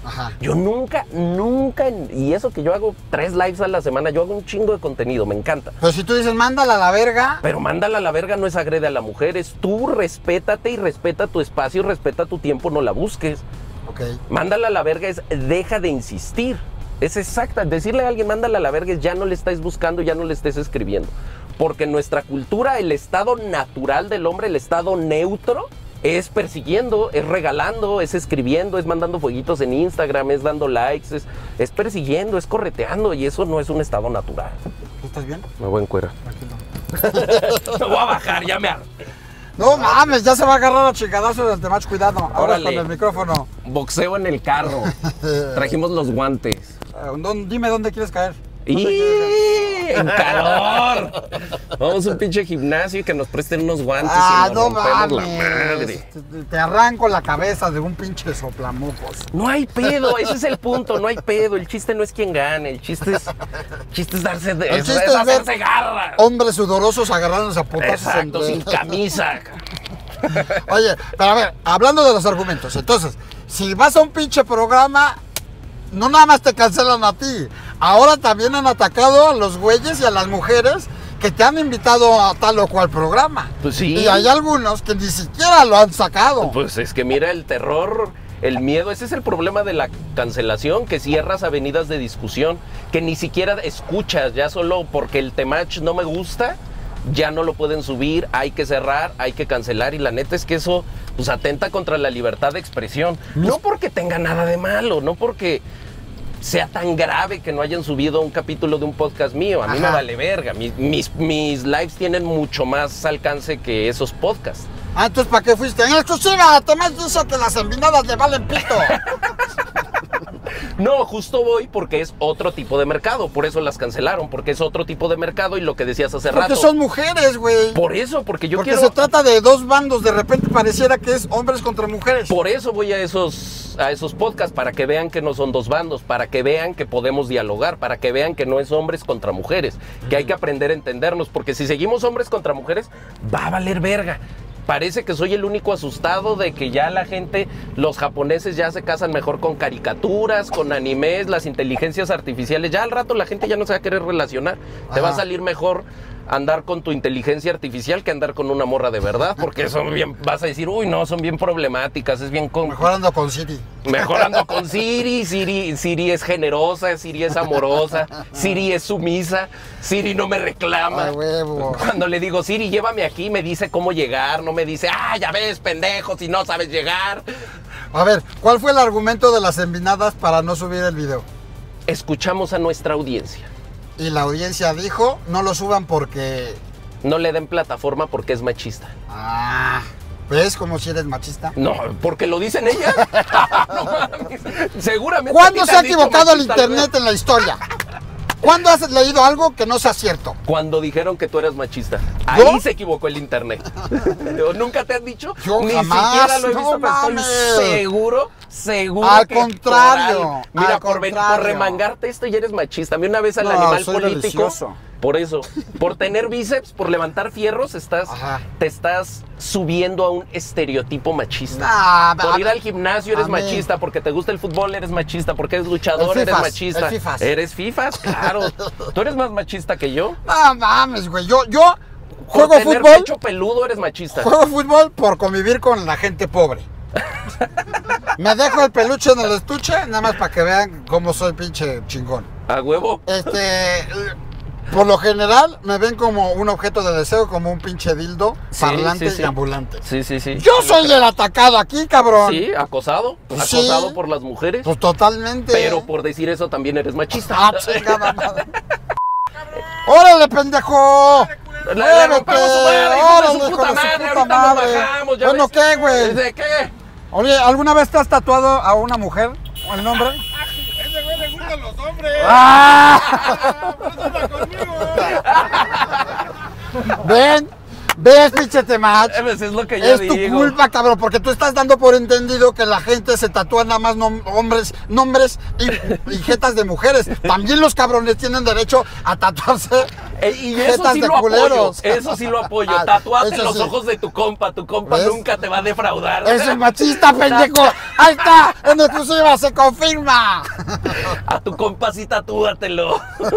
Ajá. Yo nunca, nunca, y eso que yo hago tres lives a la semana, yo hago un chingo de contenido, me encanta. Pero si tú dices, mándala a la verga. Pero mándala a la verga no es agrede a la mujer, es tú respétate y respeta tu espacio y respeta tu tiempo, no la busques. Ok. Mándala a la verga es deja de insistir. Es exacta, decirle a alguien mándala a la verga es ya no le estés buscando, ya no le estés escribiendo. Porque en nuestra cultura el estado natural del hombre, el estado neutro, es persiguiendo, es regalando, es escribiendo, es mandando fueguitos en Instagram, es dando likes, es, es persiguiendo, es correteando y eso no es un estado natural. ¿Tú estás bien? Me voy en cuera. Tranquilo. Me voy a bajar, ya me harté. No mames, ya se va a agarrar a chingadazos del Temach, cuidado. Ahora Órale. con el micrófono. Boxeo en el carro. Trajimos los guantes. Eh, ¿dónde- Dime dónde quieres caer. ¡Y en calor! Vamos a un pinche gimnasio y que nos presten unos guantes Ah, y nos no rompemos la mames. madre. Te, te arranco la cabeza de un pinche soplamucos. No hay pedo, ese es el punto, no hay pedo. El chiste no es quien gane, el chiste es, el chiste es darse de, El es, chiste es es ver hacerse garra. Hombres sudorosos agarrándose a putazos Exacto, entre- sin camisa. Oye, pero a ver, hablando de los argumentos, entonces, si vas a un pinche programa, no nada más te cancelan a ti, ahora también han atacado a los güeyes y a las mujeres que te han invitado a tal o cual programa. Pues sí. Y hay algunos que ni siquiera lo han sacado. Pues es que mira el terror, el miedo, ese es el problema de la cancelación, que cierras avenidas de discusión, que ni siquiera escuchas, ya solo porque el Temach no me gusta, ya no lo pueden subir, hay que cerrar, hay que cancelar y la neta es que eso pues atenta contra la libertad de expresión, no porque tenga nada de malo, no porque sea tan grave que no hayan subido un capítulo de un podcast mío, a mí Ajá. me vale verga, mis, mis, mis lives tienen mucho más alcance que esos podcasts. Ah, entonces ¿para qué fuiste? En exclusiva, Temach dice que las envinadas le valen pito. No, justo voy porque es otro tipo de mercado, por eso las cancelaron, porque es otro tipo de mercado y lo que decías hace Porque rato. son mujeres, güey. Por eso, porque yo Porque quiero... se trata de dos bandos, de repente pareciera que es hombres contra mujeres. Por eso voy a esos, a esos podcasts, para que vean que no son dos bandos, para que vean que podemos dialogar, para que vean que no es hombres contra mujeres, que hay que aprender a entendernos, porque si seguimos hombres contra mujeres, va a valer verga. Parece que soy el único asustado de que ya la gente, los japoneses ya se casan mejor con caricaturas, con animes, las inteligencias artificiales. Ya al rato la gente ya no se va a querer relacionar. Te va a Ajá. salir mejor andar con tu inteligencia artificial que andar con una morra de verdad, porque son bien, vas a decir, uy, no, son bien problemáticas, es bien... Con... Mejorando con Siri. Mejorando con Siri, Siri, Siri es generosa, Siri es amorosa, Siri es sumisa, Siri no me reclama. Ay, huevo. Cuando le digo, Siri, llévame aquí, me dice cómo llegar, no me dice, ah, ya ves, pendejo, si no sabes llegar. A ver, ¿cuál fue el argumento de las envinadas para no subir el video? Escuchamos a nuestra audiencia. Y la audiencia dijo, no lo suban porque... No le den plataforma porque es machista. Ah, ¿ves como si eres machista? No, porque lo dicen ellas. No mames. Seguramente. ¿Cuándo a ti te se ha han dicho equivocado el machista, internet en la historia? ¿Cuándo has leído algo que no sea cierto? Cuando dijeron que tú eras machista. ¿Yo? Ahí se equivocó el internet. ¿Nunca te han dicho? Yo Ni jamás, siquiera lo he no visto, pero mames. estoy seguro, seguro Al que contrario, por algo. Mira, al por, ven- contrario. por remangarte esto ya eres machista. A mí una vez al No, animal soy político, delicioso. por eso, por tener bíceps, por levantar fierros, estás, Ajá. te estás subiendo a un estereotipo machista. Nah, Por a- ir al gimnasio eres a mí- machista, porque te gusta el fútbol eres machista, porque eres luchador El eres fifas, machista. el fifas. Eres fifas, claro. Tú eres más machista que yo. No mames, güey. Yo, yo Por juego tener fútbol, pecho peludo eres machista. juego fútbol por convivir con la gente pobre. Me dejo el peluche en el estuche, nada más para que vean cómo soy pinche chingón. A huevo. Este, por lo general me ven como un objeto de deseo, como un pinche dildo, Sí, parlante sí, sí. y ambulante. Sí, sí, sí. Yo soy el atacado aquí, cabrón. Sí, acosado. Pues sí. Acosado por las mujeres. Pues totalmente. Pero por decir eso también eres machista. Ah, chingada madre. ¡Órale, pendejo! Le, le rompemos su madre, hijo de su ¡Órale, puta hijo de su madre, puta ahorita madre! nos bajamos, ya Bueno, ves. ¿qué, güey? ¿De qué? Oye, ¿alguna vez te has tatuado a una mujer? ¿O el nombre? Ese güey le gustan los hombres. ¡Ah! Por eso anda conmigo. Ven, ¿Ves, pinche Temach? Pues es lo que yo Es digo. tu culpa, cabrón, porque tú estás dando por entendido que la gente se tatúa nada más nom- hombres, nombres y, y jetas de mujeres. También los cabrones tienen derecho a tatuarse Eh, y eso jetas sí de lo apoyo, culeros. eso sí lo apoyo. Ah, Tatuate eso los sí. ojos de tu compa, tu compa ¿Ves? nunca te va a defraudar. ¡Es el machista, pendejo! ¡Ahí está! ¡En exclusiva se confirma! A tu compa sí tatúatelo.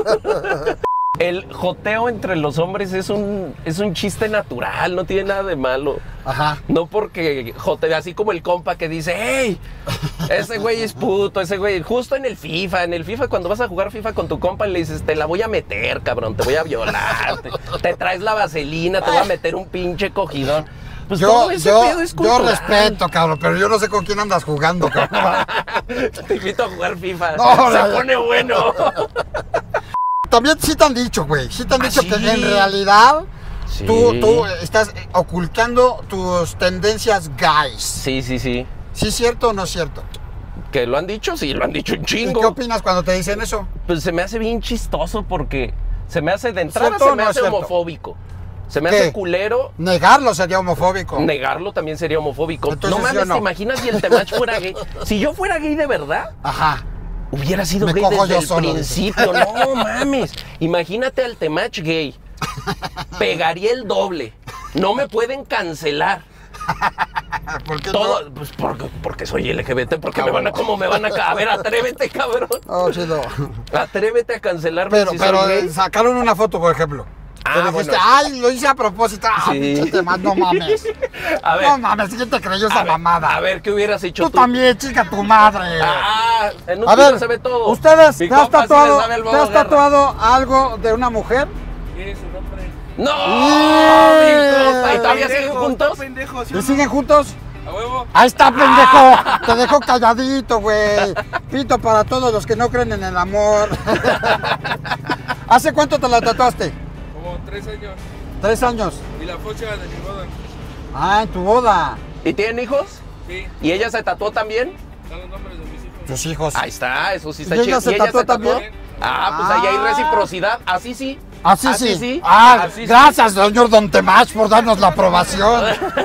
El joteo entre los hombres es un, es un chiste natural, no tiene nada de malo. Ajá. No porque jote, así como el compa que dice, hey, ese güey es puto, ese güey, justo en el FIFA, en el FIFA cuando vas a jugar FIFA con tu compa le dices, te la voy a meter, cabrón, te voy a violar, te, te traes la vaselina, te voy a meter un pinche cogidón. Pues Yo, todo ese yo, pedo es yo cultural. respeto, cabrón, pero yo no sé con quién andas jugando, cabrón. Te invito a jugar FIFA, No, se no, no. pone bueno. También sí te han dicho, güey, sí te han ¿Ah, dicho sí? que en realidad Sí. tú, tú estás ocultando tus tendencias guys. Sí, sí, sí. ¿Sí es cierto o no es cierto? ¿Que lo han dicho? Sí, lo han dicho un ¿Y chingo. qué opinas cuando te dicen eso? Pues se me hace bien chistoso porque se me hace de entrada, ¿Cierto se o me no hace es cierto? homofóbico. Se me ¿Qué? hace culero. Negarlo sería homofóbico. Negarlo también sería homofóbico. Entonces, no ¿sí mames, o no? ¿te imaginas si el Temach fuera gay? Si yo fuera gay de verdad, Ajá. hubiera sido Me gay cojo desde yo el solo, principio. No mames. Imagínate al Temach gay. Pegaría el doble. No me pueden cancelar. ¿Por qué Todo, no? pues porque, porque soy L G B T, porque me van a, como me van a, ca- a ver, atrévete, cabrón. Oh, chido. Atrévete a cancelarme Pero, si pero soy gay. sacaron una foto, por ejemplo. Ah, Te dijiste, bueno. ay, lo hice a propósito. Ah, Sí. pinche Temach, no mames. A ver, No mames, ¿quién te creyó esa a ver, mamada? a ver, ¿qué hubieras hecho Tú tú? también, chica, tu madre. Ah, en un A tiro ver, se ve todo. ¿ustedes Mi te has, compa sí le tatuado, sabe al ¿te modo has garra. tatuado algo de una mujer? ¿Quieres su nombre? ¡No! ¡Yeah! mi compa! ¿Y todavía siguen Pendejo, juntos? pendejo, ¿sí ¿Y o no? siguen juntos? ¿A huevo? Ahí está, pendejo. Te dejó calladito, güey. Pito para todos los que no creen en el amor. ¿Hace cuánto te la tatuaste? Como tres años. Tres años. Y la fecha de mi boda. Ah, en tu boda. ¿Y tienen hijos? Sí, ¿Y ella se tatuó también? están los nombres de mis hijos. Tus hijos. Ahí está, eso sí está ¿Y ella chido. se tatuó también? Ah, pues ahí hay reciprocidad. Así sí. Así Así sí. sí. Ah, Así sí. gracias, señor Don Temach, por darnos la aprobación.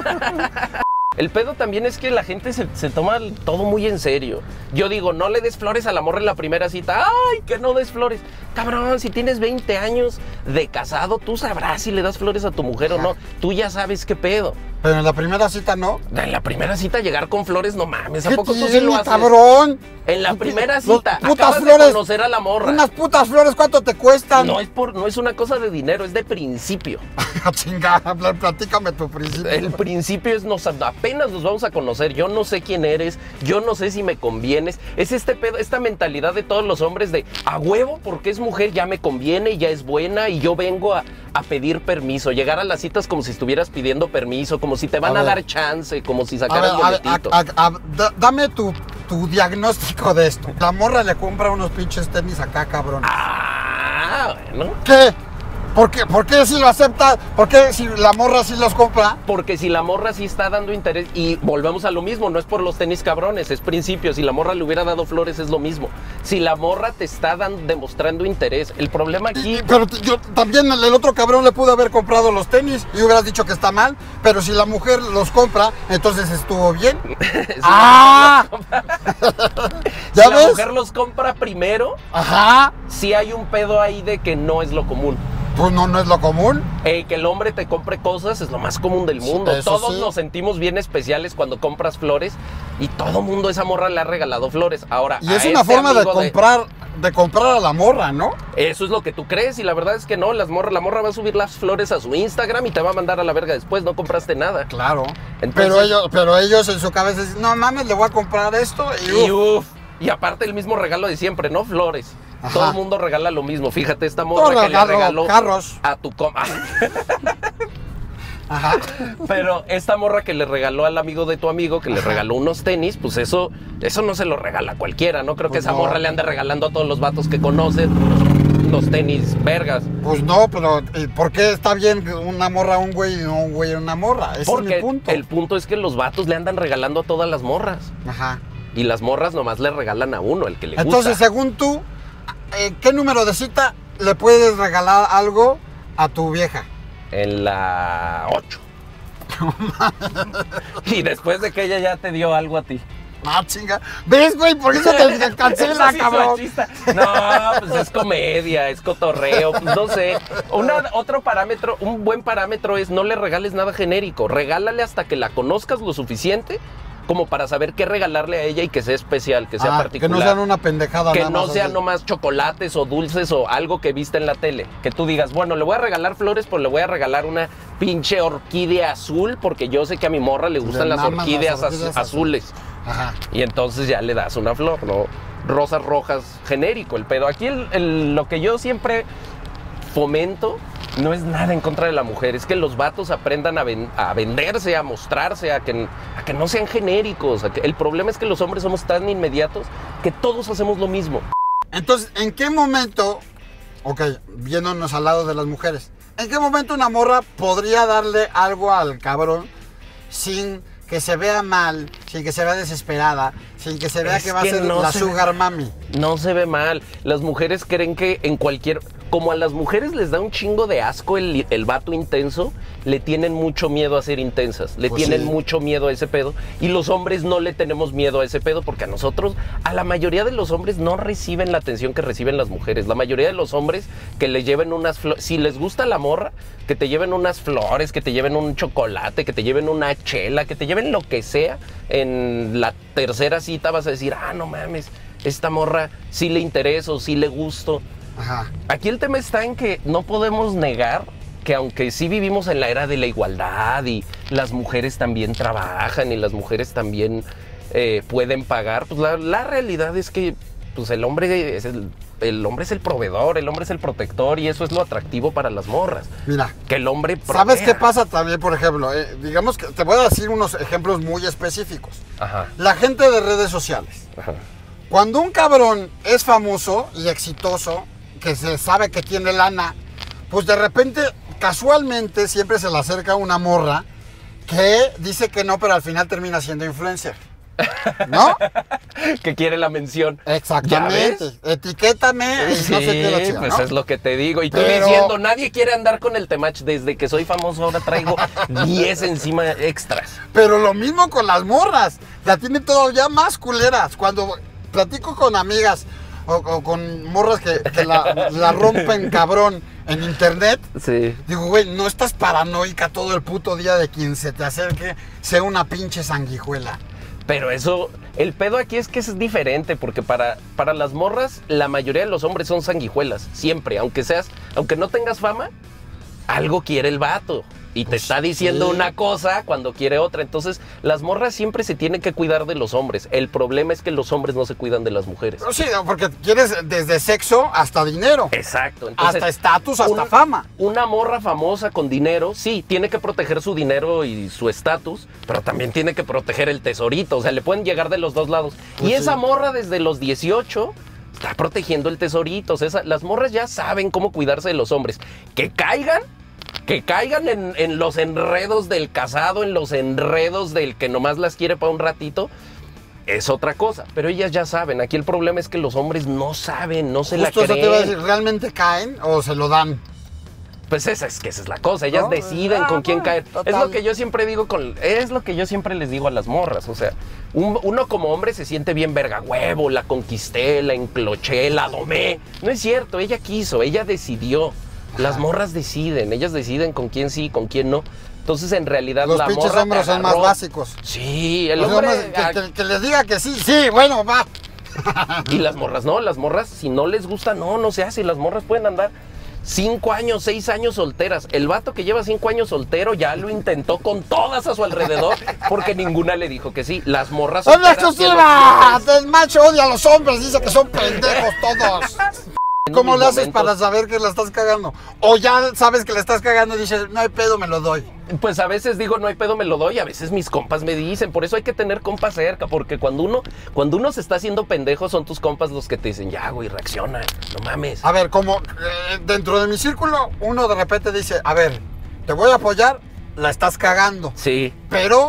El pedo también es que la gente se, se toma todo muy en serio. Yo digo, no le des flores a la morra en la primera cita. ¡Ay, que no des flores! Cabrón, si tienes veinte años de casado, tú sabrás si le das flores a tu mujer o no. Tú ya sabes qué pedo. Pero en la primera cita no. En la primera cita llegar con flores, no mames. ¿A ¿Qué poco tú sí tiene, lo haces? cabrón? En la primera Los cita, putas acabas flores. de conocer a la morra. Unas putas flores, ¿cuánto te cuestan? No es por, no es una cosa de dinero, es de principio. Chingada, platícame tu principio. El principio es, nos, apenas nos vamos a conocer, yo no sé quién eres, yo no sé si me convienes. Es este pedo, esta mentalidad de todos los hombres de a huevo, porque es mujer, ya me conviene, ya es buena y yo vengo a, a pedir permiso. Llegar a las citas como si estuvieras pidiendo permiso, como si te van A a, ver. dar chance, como si A ver, sacaras a ver, boletito. a- a- a- da- dame tu, tu diagnóstico de esto. La morra le compra unos pinches tenis acá, cabrón. Ah, bueno. ¿Qué? ¿Por qué? ¿Por qué si lo acepta? ¿Por qué si la morra sí los compra? Porque si la morra sí está dando interés, y volvemos a lo mismo, no es por los tenis cabrones, es principio. Si la morra le hubiera dado flores es lo mismo. Si la morra te está dan- demostrando interés, el problema aquí... Y- pero t- yo también el, el otro cabrón le pudo haber comprado los tenis y hubieras dicho que está mal, pero si la mujer los compra, entonces estuvo bien. ¡Ah! ¿Ya si la ves? mujer los compra primero, Ajá. sí hay un pedo ahí de que no es lo común. Pues no, no es lo común. Eh, que el hombre te compre cosas es lo más común del mundo. Eso Todos sí. nos sentimos bien especiales cuando compras flores y todo mundo esa morra le ha regalado flores. Ahora, Y a es una este forma de amigo comprar, de comprar a la morra, ¿no? Eso es lo que tú crees y la verdad es que no, las morra, la morra va a subir las flores a su Instagram y te va a mandar a la verga después, no compraste nada. Claro. Entonces- pero, ellos, pero ellos en su cabeza dicen, no mames, le voy a comprar esto y, Y uf, uff, y aparte el mismo regalo de siempre, ¿no? Flores. Ajá. Todo el mundo regala lo mismo. Fíjate, esta morra Todo que le regalo, regaló carros. a tu com- Ajá. Pero esta morra que le regaló al amigo de tu amigo, que le regaló unos tenis, pues eso, eso no se lo regala cualquiera. No creo Pues que esa no. morra le ande regalando a todos los vatos que conocen los tenis vergas. Pues no, pero ¿y ¿por qué está bien una morra a un güey y no un güey a una morra? Ese Porque es mi punto. el punto es que los vatos le andan regalando a todas las morras. Ajá. Y las morras nomás le regalan a uno, el que le Entonces, gusta. según tú, eh, ¿qué número de cita le puedes regalar algo a tu vieja? En la ocho. Y después de que ella ya te dio algo a ti. Ah, chinga. ¿Ves, güey? Por eso te cancela, Sí, cabrón. machista. No, pues es comedia, es cotorreo, pues no sé. Una, otro parámetro, un buen parámetro es no le regales nada genérico. Regálale hasta que la conozcas lo suficiente como para saber qué regalarle a ella y que sea especial, que sea Ah, particular. que no sean una pendejada. Que nada no más sean así. nomás chocolates o dulces o algo que viste en la tele. Que tú digas, bueno, le voy a regalar flores, pero le voy a regalar una pinche orquídea azul porque yo sé que a mi morra le gustan las maman las orquídeas, az- orquídeas azules. Ajá. Y entonces ya le das una flor, ¿no? Rosas rojas, genérico el pedo. Aquí el- el- lo que yo siempre fomento no es nada en contra de la mujer, es que los vatos aprendan a, ven- a venderse, a mostrarse, a que, a que no sean genéricos. A que, el problema es que los hombres somos tan inmediatos que todos hacemos lo mismo. Entonces, ¿en qué momento, ok, viéndonos al lado de las mujeres, ¿en qué momento una morra podría darle algo al cabrón sin que se vea mal, sin que se vea desesperada, sin que se vea Es que va que a ser no la se- sugar mami? No se ve mal. Las mujeres creen que en cualquier... Como a las mujeres les da un chingo de asco el, el vato intenso, le tienen mucho miedo a ser intensas. Le Pues tienen sí. mucho miedo a ese pedo. Y los hombres no le tenemos miedo a ese pedo porque a nosotros, a la mayoría de los hombres no reciben la atención que reciben las mujeres. La mayoría de los hombres que le lleven unas flores... Si les gusta la morra, que te lleven unas flores, que te lleven un chocolate, que te lleven una chela, que te lleven lo que sea. En la tercera cita vas a decir, ah, no mames, esta morra sí le intereso, sí le gusto. Ajá. Aquí el tema está en que no podemos negar que aunque sí vivimos en la era de la igualdad y las mujeres también trabajan y las mujeres también eh, pueden pagar, pues la, la realidad es que pues el hombre es el, el hombre es el proveedor, el hombre es el protector y eso es lo atractivo para las morras. Mira, Que el hombre ¿sabes provea. qué pasa también, por ejemplo? Eh, digamos que te voy a decir unos ejemplos muy específicos. Ajá, La gente de redes sociales. ajá. Cuando un cabrón es famoso y exitoso, que se sabe que tiene lana, pues de repente, casualmente, siempre se le acerca una morra que dice que no, pero al final termina siendo influencer. ¿No? Que quiere la mención. Exactamente. ¿Ya ves? Etiquétame y Sí, no sé qué la chica, pues ¿no? es lo que te digo. Y tú Pero- diciendo, nadie quiere andar con el temach. Desde que soy famoso ahora traigo diez encima extras. Pero lo mismo con las morras. La tienen todavía más culeras. Cuando platico con amigas o, o con morras que, que la, la rompen cabrón en internet, Sí. digo, güey, no estás paranoica todo el puto día de quien se te acerque sea una pinche sanguijuela. Pero eso, el pedo aquí es que es diferente, porque para, para las morras, la mayoría de los hombres son sanguijuelas, siempre, aunque seas, aunque no tengas fama, algo quiere el vato. Y te Pues está diciendo sí. una cosa cuando quiere otra. Entonces, las morras siempre se tienen que cuidar de los hombres. El problema es que los hombres no se cuidan de las mujeres. Pero sí, porque quieres desde sexo hasta dinero. Exacto. Entonces, Hasta estatus, hasta un- fama. Una morra famosa con dinero, sí, tiene que proteger su dinero y su estatus, pero también tiene que proteger el tesorito. O sea, le pueden llegar de los dos lados. Pues y esa sí. morra desde los dieciocho está protegiendo el tesorito. O sea, esa- las morras ya saben cómo cuidarse de los hombres. Que caigan, que caigan en, en los enredos del casado, en los enredos del que nomás las quiere para un ratito. Es otra cosa, pero ellas ya saben. Aquí el problema es que los hombres no saben, no se Justo la eso creen. te iba a decir, ¿realmente caen o se lo dan? Pues esa es que esa es la cosa, ellas No, deciden ah, con quién bueno, caer. total. Es lo que yo siempre digo con, es lo que yo siempre les digo a las morras, o sea, un- uno como hombre se siente bien verga huevo, la conquisté, la encloché, la domé. No es cierto, ella quiso, ella decidió. Las morras deciden, ellas deciden con quién sí, con quién no. Entonces, en realidad, Los la pinches morra te hombres son más agarró. básicos. Sí, el Los hombre hombres, ah, que, que- que les diga que sí, sí, bueno, va. y las morras no, las morras si no les gusta, no, no se hace. Las morras pueden andar cinco años, seis años solteras. El vato que lleva cinco años soltero ya lo intentó con todas a su alrededor porque ninguna le dijo que sí. Las morras ¡Es la solteras exclusiva! El macho odia a los hombres, dice que son pendejos todos. en ¿Cómo mis le haces momentos, para saber que la estás cagando? O ya sabes que la estás cagando y dices, no hay pedo, me lo doy. Pues a veces digo, no hay pedo, me lo doy. A veces mis compas me dicen. Por eso hay que tener compas cerca. Porque cuando uno, cuando uno se está haciendo pendejo, son tus compas los que te dicen, ya, güey, reacciona, no mames. A ver, como eh, dentro de mi círculo, uno de repente dice, a ver, te voy a apoyar, la estás cagando. Sí, Pero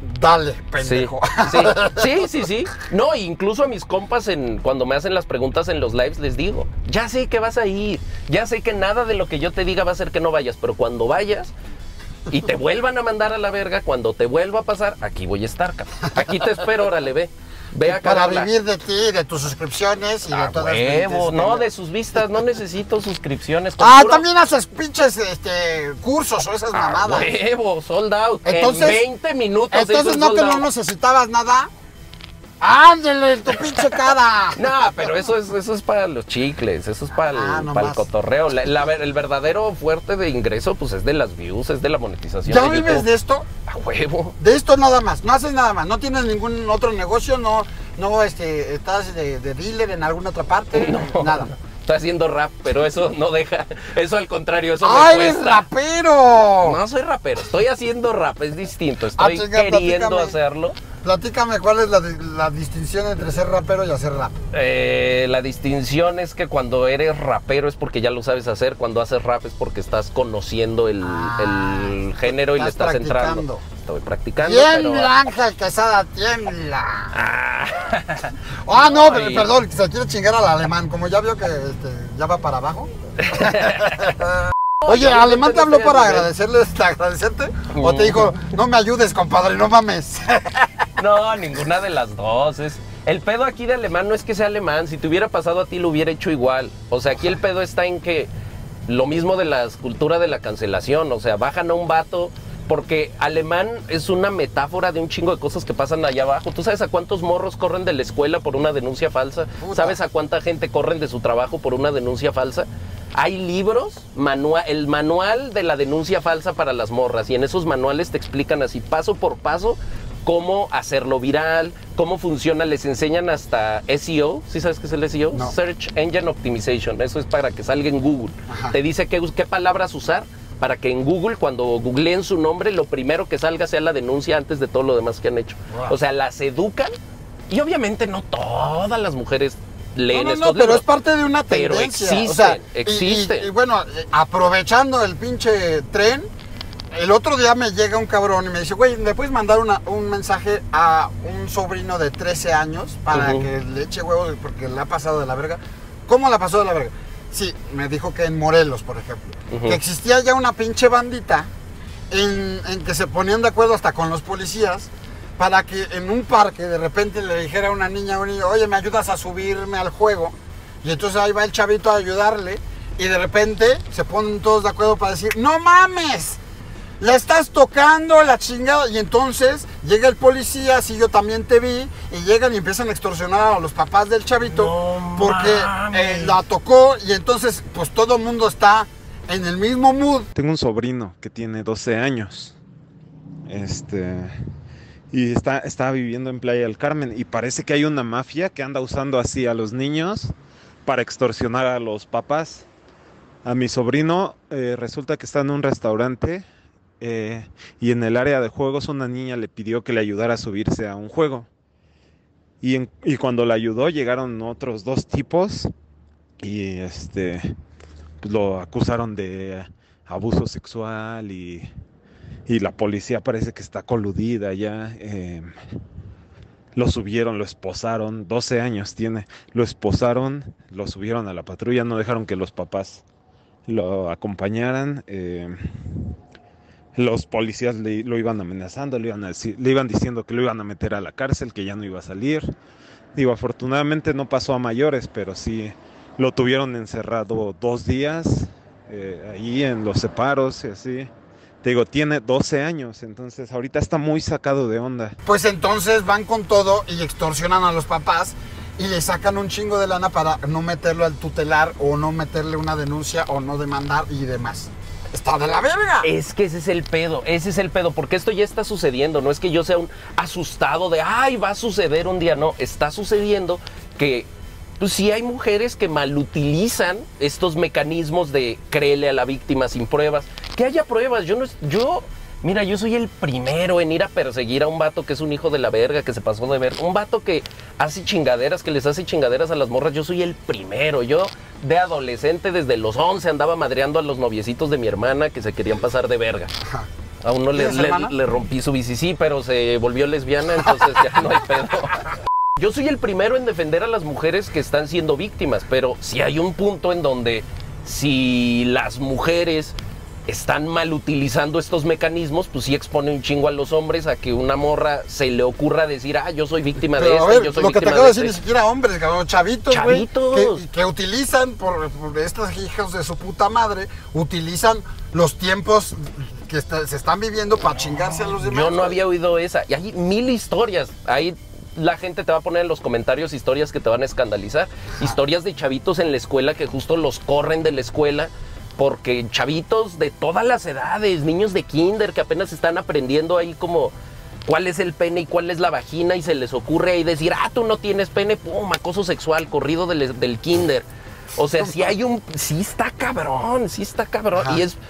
dale, pendejo. Sí, sí, sí, sí, sí. No, incluso a mis compas en, cuando me hacen las preguntas en los lives les digo, ya sé que vas a ir, ya sé que nada de lo que yo te diga va a ser que no vayas, pero cuando vayas y te vuelvan a mandar a la verga, cuando te vuelva a pasar, aquí voy a estar, cabrón. Aquí te espero, órale, ve. Ve acá. Para habla. vivir de ti, de tus suscripciones y A de todas huevo, mis- no, de sus vistas, no necesito suscripciones. con Ah, puro- también haces pinches este, cursos o esas A mamadas. huevo, sold out. Entonces- en veinte minutos. Entonces eso es no sold que no out. necesitabas nada. ¡Ándale, tu pinche cara! No, pero eso es, eso es para los chicles, eso es para el, Ah, no para el más. cotorreo. La- la ver- el verdadero fuerte de ingreso, pues es de las views, es de la monetización. ¿Ya de vives YouTube. de esto? A huevo. De esto nada más, no haces nada más, no tienes ningún otro negocio, no, no este, estás de, de dealer en alguna otra parte, No, nada. Estoy haciendo rap, pero eso no deja, eso al contrario, eso ¡Ay, me eres cuesta. rapero! No soy rapero, estoy haciendo rap, es distinto, estoy Ah, chinga, queriendo platícame. hacerlo. Platícame cuál es la, la distinción entre ser rapero y hacer rap. Eh, la distinción es que cuando eres rapero es porque ya lo sabes hacer, cuando haces rap es porque estás conociendo el, Ah, el género y le estás estás entrando. practicando. Estoy practicando, Tiembla, pero... Ángel Quesada, tiembla. Ah, Ah, no, Ay. pero, perdón, se quiere chingar al alemán, como ya vio que este, ya va para abajo. Oye, ya ¿Alemán te no habló estoy para al nivel. agradecerles, agradecerte? ¿O te dijo, no me ayudes, compadre, no mames? No, ninguna de las dos. Es, el pedo aquí de alemán no es que sea alemán. Si te hubiera pasado a ti, lo hubiera hecho igual. O sea, aquí el pedo está en que lo mismo de la cultura de la cancelación. O sea, bajan a un vato. Porque alemán es una metáfora de un chingo de cosas que pasan allá abajo. ¿Tú sabes a cuántos morros corren de la escuela por una denuncia falsa? Puta. ¿Sabes a cuánta gente corren de su trabajo por una denuncia falsa? Hay libros, manua- el manual de la denuncia falsa para las morras. Y en esos manuales te explican así, paso por paso, cómo hacerlo viral, cómo funciona. Les enseñan hasta S E O. ¿Sí sabes qué es el S E O? No. Search Engine Optimization. Eso es para que salga en Google. Ajá. Te dice qué, qué palabras usar para que en Google, cuando googleen su nombre, lo primero que salga sea la denuncia antes de todo lo demás que han hecho. Wow. O sea, las educan y obviamente no todas las mujeres leen No, no, estos no, pero libros. es parte de una Pero tendencia. existen, o sea, y- existen. Y, y bueno, eh, aprovechando el pinche tren, el otro día me llega un cabrón y me dice, güey, ¿le puedes mandar una- un mensaje a un sobrino de trece años para Ujú. que le eche huevos porque le ha pasado de la verga? ¿Cómo la pasó de la verga? Sí, me dijo que en Morelos, por ejemplo, Ujú. que existía ya una pinche bandita en, en que se ponían de acuerdo hasta con los policías para que en un parque de repente le dijera a una niña o un niño, oye, ¿me ayudas a subirme al juego? Y entonces ahí va el chavito a ayudarle y de repente se ponen todos de acuerdo para decir, ¡no mames! La estás tocando la chingada. Y entonces llega el policía, si yo también te vi, y llegan y empiezan a extorsionar a los papás del chavito No porque mames. eh, la tocó y entonces pues todo el mundo está en el mismo mood. Tengo un sobrino que tiene doce años. Este. Y está, está viviendo en Playa del Carmen. Y parece que hay una mafia que anda usando así a los niños para extorsionar a los papás. A mi sobrino eh, resulta que está en un restaurante. eh, y en el área de juegos una niña le pidió que le ayudara a subirse a un juego. Y, en- y cuando le ayudó llegaron otros dos tipos. Y este. Pues lo acusaron de abuso sexual y, y la policía parece que está coludida ya. eh, lo subieron, lo esposaron, doce años tiene, lo esposaron, lo subieron a la patrulla, no dejaron que los papás lo acompañaran. eh, los policías le, lo iban amenazando, le iban, a decir- le iban diciendo que lo iban a meter a la cárcel, que ya no iba a salir. Digo, afortunadamente no pasó a mayores, pero sí lo tuvieron encerrado dos días, eh, ahí en los separos y así. Te digo, tiene doce años, entonces ahorita está muy sacado de onda. Pues entonces van con todo y extorsionan a los papás y le sacan un chingo de lana para no meterlo al tutelar o no meterle una denuncia o no demandar y demás. Está de la verga. Es que ese es el pedo, ese es el pedo, porque esto ya está sucediendo, no es que yo sea un asustado de, ay, va a suceder un día, no, está sucediendo que pues sí hay mujeres que malutilizan estos mecanismos de créele a la víctima sin pruebas, que haya pruebas, yo no, es- yo, mira, yo soy el primero en ir a perseguir a un vato que es un hijo de la verga, que se pasó de verga, un vato que hace chingaderas, que les hace chingaderas a las morras, yo soy el primero, yo de adolescente desde los once andaba madreando a los noviecitos de mi hermana que se querían pasar de verga. A uno le, ¿Tienes le, hermana? le rompí su bici, sí, pero se volvió lesbiana, entonces ya no hay pedo. Yo soy el primero en defender a las mujeres que están siendo víctimas, pero sí hay un punto en donde si las mujeres están mal utilizando estos mecanismos, pues sí expone un chingo a los hombres a que una morra se le ocurra decir, ah, yo soy víctima Pero, de a esto, ver, yo soy lo que te víctima acabo de de decir, ni este. siquiera hombres, cabrón, chavitos, güey, Chavitos. que, que utilizan, por, por estas hijas de su puta madre, utilizan los tiempos que está- se están viviendo para chingarse a los demás. Yo no güey. había oído esa. Y hay mil historias. Ahí la gente te va a poner en los comentarios historias que te van a escandalizar. Historias de chavitos en la escuela que justo los corren de la escuela porque chavitos de todas las edades, niños de kinder que apenas están aprendiendo ahí como cuál es el pene y cuál es la vagina y se les ocurre ahí decir, ah, tú no tienes pene, pum, acoso sexual, corrido del, del kinder. O sea, sí hay un... Sí está cabrón, sí está cabrón. Ajá. Y es...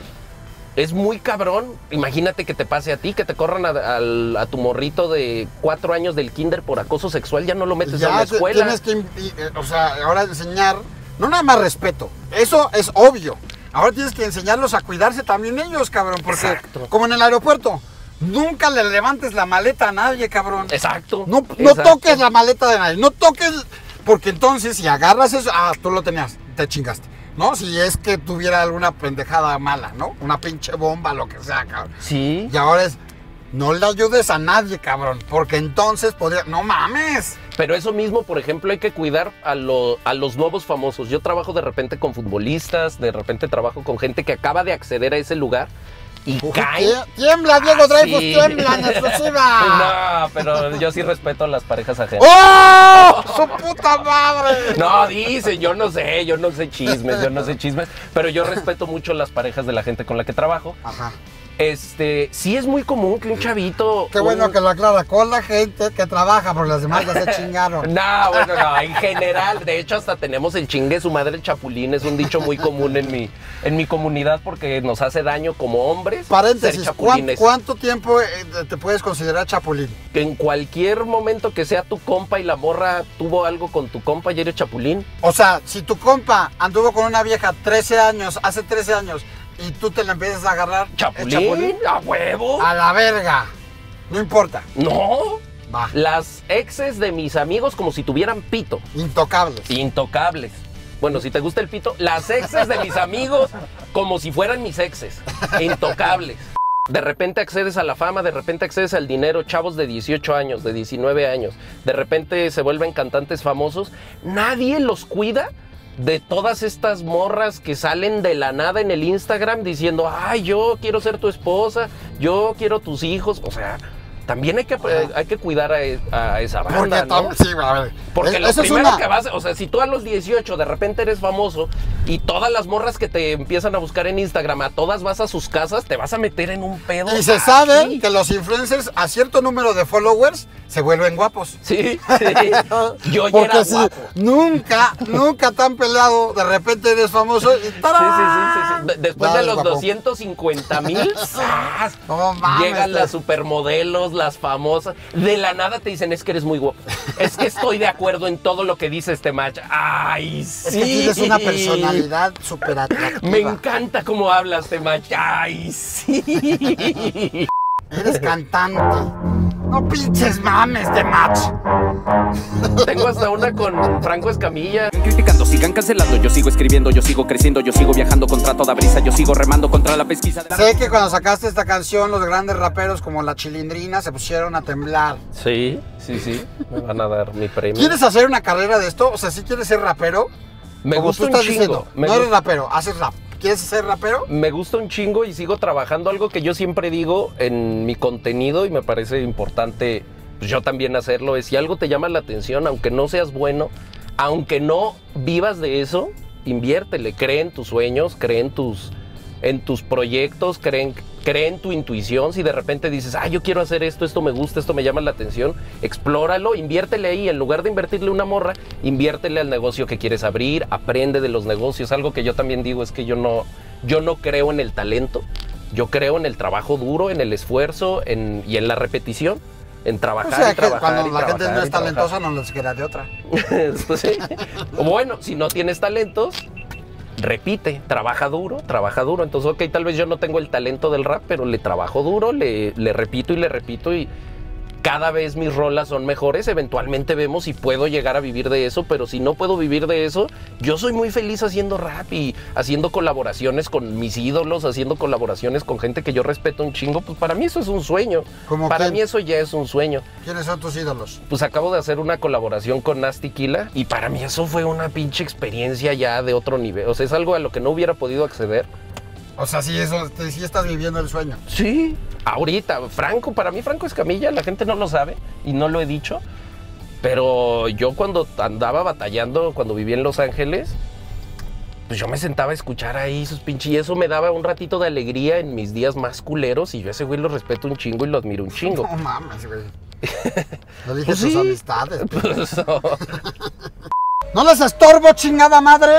Es muy cabrón. Imagínate que te pase a ti, que te corran a, a- a tu morrito de cuatro años del kinder por acoso sexual, ya no lo metes a Ya la te- escuela. tienes que, y- eh, o sea, ahora enseñar, no nada más respeto, eso es obvio. Ahora tienes que enseñarlos a cuidarse también ellos, cabrón, porque Exacto. como en el aeropuerto, nunca le levantes la maleta a nadie, cabrón. Exacto. No, no exacto. toques la maleta de nadie, no toques, porque entonces si agarras eso, ah, tú lo tenías, te chingaste. ¿No? Si es que tuviera alguna pendejada mala, ¿no? Una pinche bomba, lo que sea, cabrón. Sí. Y ahora es, no le ayudes a nadie, cabrón, porque entonces podría, no mames. Pero eso mismo, por ejemplo, hay que cuidar a, lo- a los nuevos famosos. Yo trabajo de repente con futbolistas, de repente trabajo con gente que acaba de acceder a ese lugar y Uf, caen. tie- Tiembla, Diego Dreyfus, Sí. tiembla en exclusiva. No, pero yo sí respeto a las parejas ajenas. ¡Oh! ¡Su puta madre! No, dice, yo no sé, yo no sé chismes, yo no sé chismes, pero yo respeto mucho las parejas de la gente con la que trabajo. Ajá. Este, sí es muy común que un chavito... Qué bueno un- que lo aclara, con la gente que trabaja, porque las demás ya se chingaron. No, bueno, no, en general, de hecho hasta tenemos el chingue su madre el chapulín, es un dicho muy común en mi, en mi comunidad porque nos hace daño como hombres. Paréntesis, ser ¿cuán- chapulines. ¿cuánto tiempo eh, te puedes considerar chapulín? Que en cualquier momento que sea tu compa y la morra tuvo algo con tu compa y eres chapulín. O sea, si tu compa anduvo con una vieja trece años, hace trece años, y tú te la empiezas a agarrar, ¿es ¿Chapulín? ¿A huevo? A la verga. No importa. No. Va. Las exes de mis amigos como si tuvieran pito. Intocables. Intocables. Bueno, si te gusta el pito, las exes de mis amigos como si fueran mis exes. Intocables. De repente accedes a la fama, de repente accedes al dinero, chavos de dieciocho años, de diecinueve años. De repente se vuelven cantantes famosos. Nadie los cuida de todas estas morras que salen de la nada en el Instagram diciendo, ay, yo quiero ser tu esposa, yo quiero tus hijos. O sea, también hay que, eh, hay que cuidar a, e- a esa Porque banda, ¿no? tam- sí, a ver. Porque Eh, lo eso es primero una- que vas, o sea, si tú a los dieciocho de repente eres famoso y todas las morras que te empiezan a buscar en Instagram, a todas vas a sus casas, te vas a meter en un pedo. Y se sabe así. que los influencers a cierto número de followers se vuelven guapos. Sí, sí. Yo ya Porque era si guapo. nunca, nunca tan pelado, de repente eres famoso y Sí, sí, sí, ¡tarán! sí, sí. De- Después Ya de eres los guapo. doscientos cincuenta mil, ¡zas! No mames, Llegan te- las supermodelos, las famosas. De la nada te dicen, es que eres muy guapo. Es que estoy de acuerdo en todo lo que dice este macho. ¡Ay, sí! Es que tienes una personalidad súper atractiva. Me encanta cómo hablas, este macho. ¡Ay, sí! Eres cantante. No pinches mames de match. Tengo hasta una con Franco Escamilla. Sigan criticando, sigan cancelando, yo sigo escribiendo, yo sigo creciendo, yo sigo viajando contra toda brisa, yo sigo remando contra la pesquisa de la... Sé que cuando sacaste esta canción, los grandes raperos como La Chilindrina se pusieron a temblar. Sí, sí, sí. Me van a dar mi premio. ¿Quieres hacer una carrera de esto? O sea, ¿sí quieres ser rapero? Me Como gusta tú un estás chingo. diciendo, Me no eres gu- rapero, haces rap. ¿Quieres ser rapero? Me gusta un chingo y sigo trabajando algo que yo siempre digo en mi contenido y me parece importante pues, yo también hacerlo. Es si algo te llama la atención, aunque no seas bueno, aunque no vivas de eso, inviértele, cree en tus sueños, cree en tus, en tus proyectos, cree en, cree en tu intuición. Si de repente dices, ah, yo quiero hacer esto, esto me gusta, esto me llama la atención, explóralo, inviértele ahí. En lugar de invertirle una morra, inviértele al negocio que quieres abrir, aprende de los negocios. Algo que yo también digo es que yo no, yo no creo en el talento, yo creo en el trabajo duro, en el esfuerzo en, y en la repetición. En O trabajar sea, y que trabajar cuando y la gente trabajar no y es trabajar. talentosa, no les queda de otra. Pues sí. O bueno, si no tienes talentos, repite, trabaja duro, trabaja duro. Entonces, ok, tal vez yo no tengo el talento del rap, pero le trabajo duro, le, le repito y le repito y cada vez mis rolas son mejores. Eventualmente vemos si puedo llegar a vivir de eso, pero si no puedo vivir de eso, yo soy muy feliz haciendo rap y haciendo colaboraciones con mis ídolos, haciendo colaboraciones con gente que yo respeto un chingo. Pues para mí eso es un sueño. Para quién? mí eso ya es un sueño. ¿Quiénes son tus ídolos? Pues acabo de hacer una colaboración con Nasty Killa y para mí eso fue una pinche experiencia ya de otro nivel. O sea, es algo a lo que no hubiera podido acceder. O sea, sí, eso, sí estás viviendo el sueño. Sí, ahorita, Franco, para mí Franco Escamilla, la gente no lo sabe y no lo he dicho, pero yo cuando andaba batallando, cuando vivía en Los Ángeles, pues yo me sentaba a escuchar ahí sus pinches y eso me daba un ratito de alegría en mis días más culeros y yo a ese güey lo respeto un chingo y lo admiro un chingo. No mames, güey. No dije Pues sus sí. amistades. Pero... Pues, no. ¿No les estorbo, chingada madre?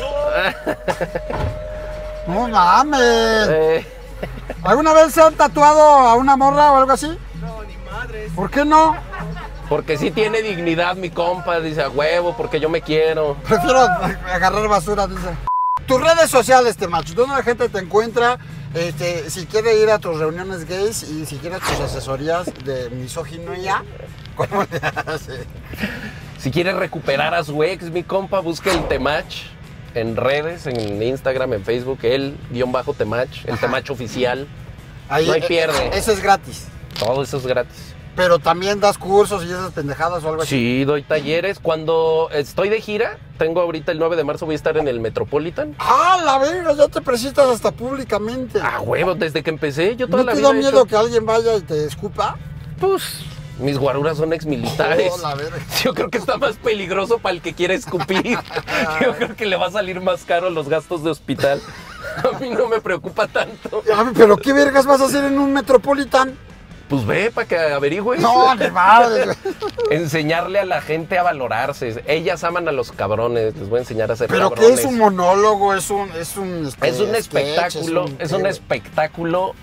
No mames. Eh, ¿Alguna vez se han tatuado a una morra o algo así? No, ni madres. ¿Por qué no? porque sí tiene dignidad mi compa, dice a huevo, porque yo me quiero. Prefiero agarrar basura, dice. Tus redes sociales, te macho, ¿dónde la gente te encuentra? Este, si quiere ir a tus reuniones gays y si quiere tus asesorías de misoginia, ¿cómo le hace? Si quiere recuperar a su ex, mi compa, busque el Temach en redes, en Instagram, en Facebook, el guión bajo Temach, el Ajá. Temach oficial. Ahí, no hay pierde. Eso es gratis. Todo eso es gratis. Pero también das cursos y esas pendejadas o algo así. Sí, doy talleres. Cuando estoy de gira, tengo ahorita el nueve de marzo, voy a estar en el Metropolitan. ¡Ah, la verga! Ya te presentas hasta públicamente. Ah, huevo, desde que empecé, yo toda ¿No la te vida da he miedo hecho- que alguien vaya y te escupa? Pues, mis guaruras son exmilitares. Oh, la verga. Yo creo que está más peligroso para el que quiere escupir. Yo creo que le va a salir más caro los gastos de hospital. A mí no me preocupa tanto. Ah, pero ¿qué vergas vas a hacer en un Metropolitan? Pues ve para que averigües. No, ni madre, güey. Enseñarle a la gente a valorarse. Ellas aman a los cabrones. Les voy a enseñar a ser ¿Pero cabrones. qué es un monólogo? ¿Es un es un, este, Es un sketch? espectáculo, es un, ¿qué? espectáculo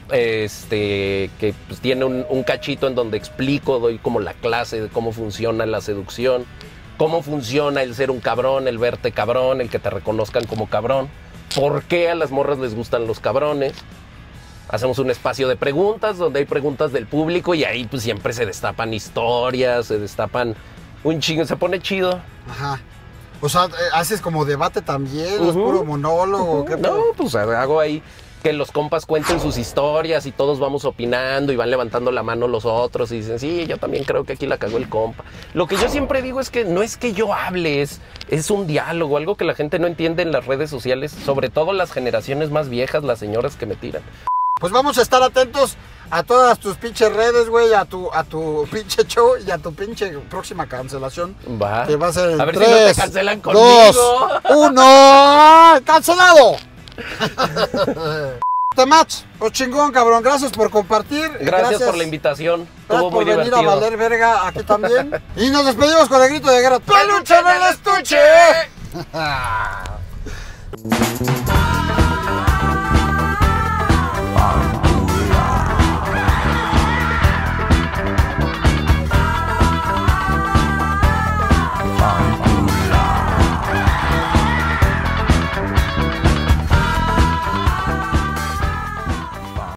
este, que pues, tiene un, un cachito en donde explico, doy como la clase de cómo funciona la seducción, cómo funciona el ser un cabrón, el verte cabrón, el que te reconozcan como cabrón, por qué a las morras les gustan los cabrones. Hacemos un espacio de preguntas donde hay preguntas del público y ahí pues siempre se destapan historias, se destapan un chingo, se pone chido. Ajá. O sea, eh, haces como debate también, Ujú. es puro monólogo. Ujú. ¿Qué No, pedo? pues hago ahí que los compas cuenten sus historias y todos vamos opinando y van levantando la mano los otros y dicen, sí, yo también creo que aquí la cagó el compa. Lo que yo siempre digo es que no es que yo hable, es, es un diálogo, algo que la gente no entiende en las redes sociales, sobre todo las generaciones más viejas, las señoras que me tiran. Pues vamos a estar atentos a todas tus pinches redes, güey, a tu, a tu pinche show y a tu pinche próxima cancelación. Va. Que va a ser en A ver tres, si no te cancelan conmigo. dos, uno, ¡cancelado! Temach, pues chingón, cabrón, gracias por compartir. Gracias, por la invitación. Estuvo Gracias muy por venir divertido. a valer verga aquí también. Y nos despedimos con el grito de guerra. ¡Peluche del estuche!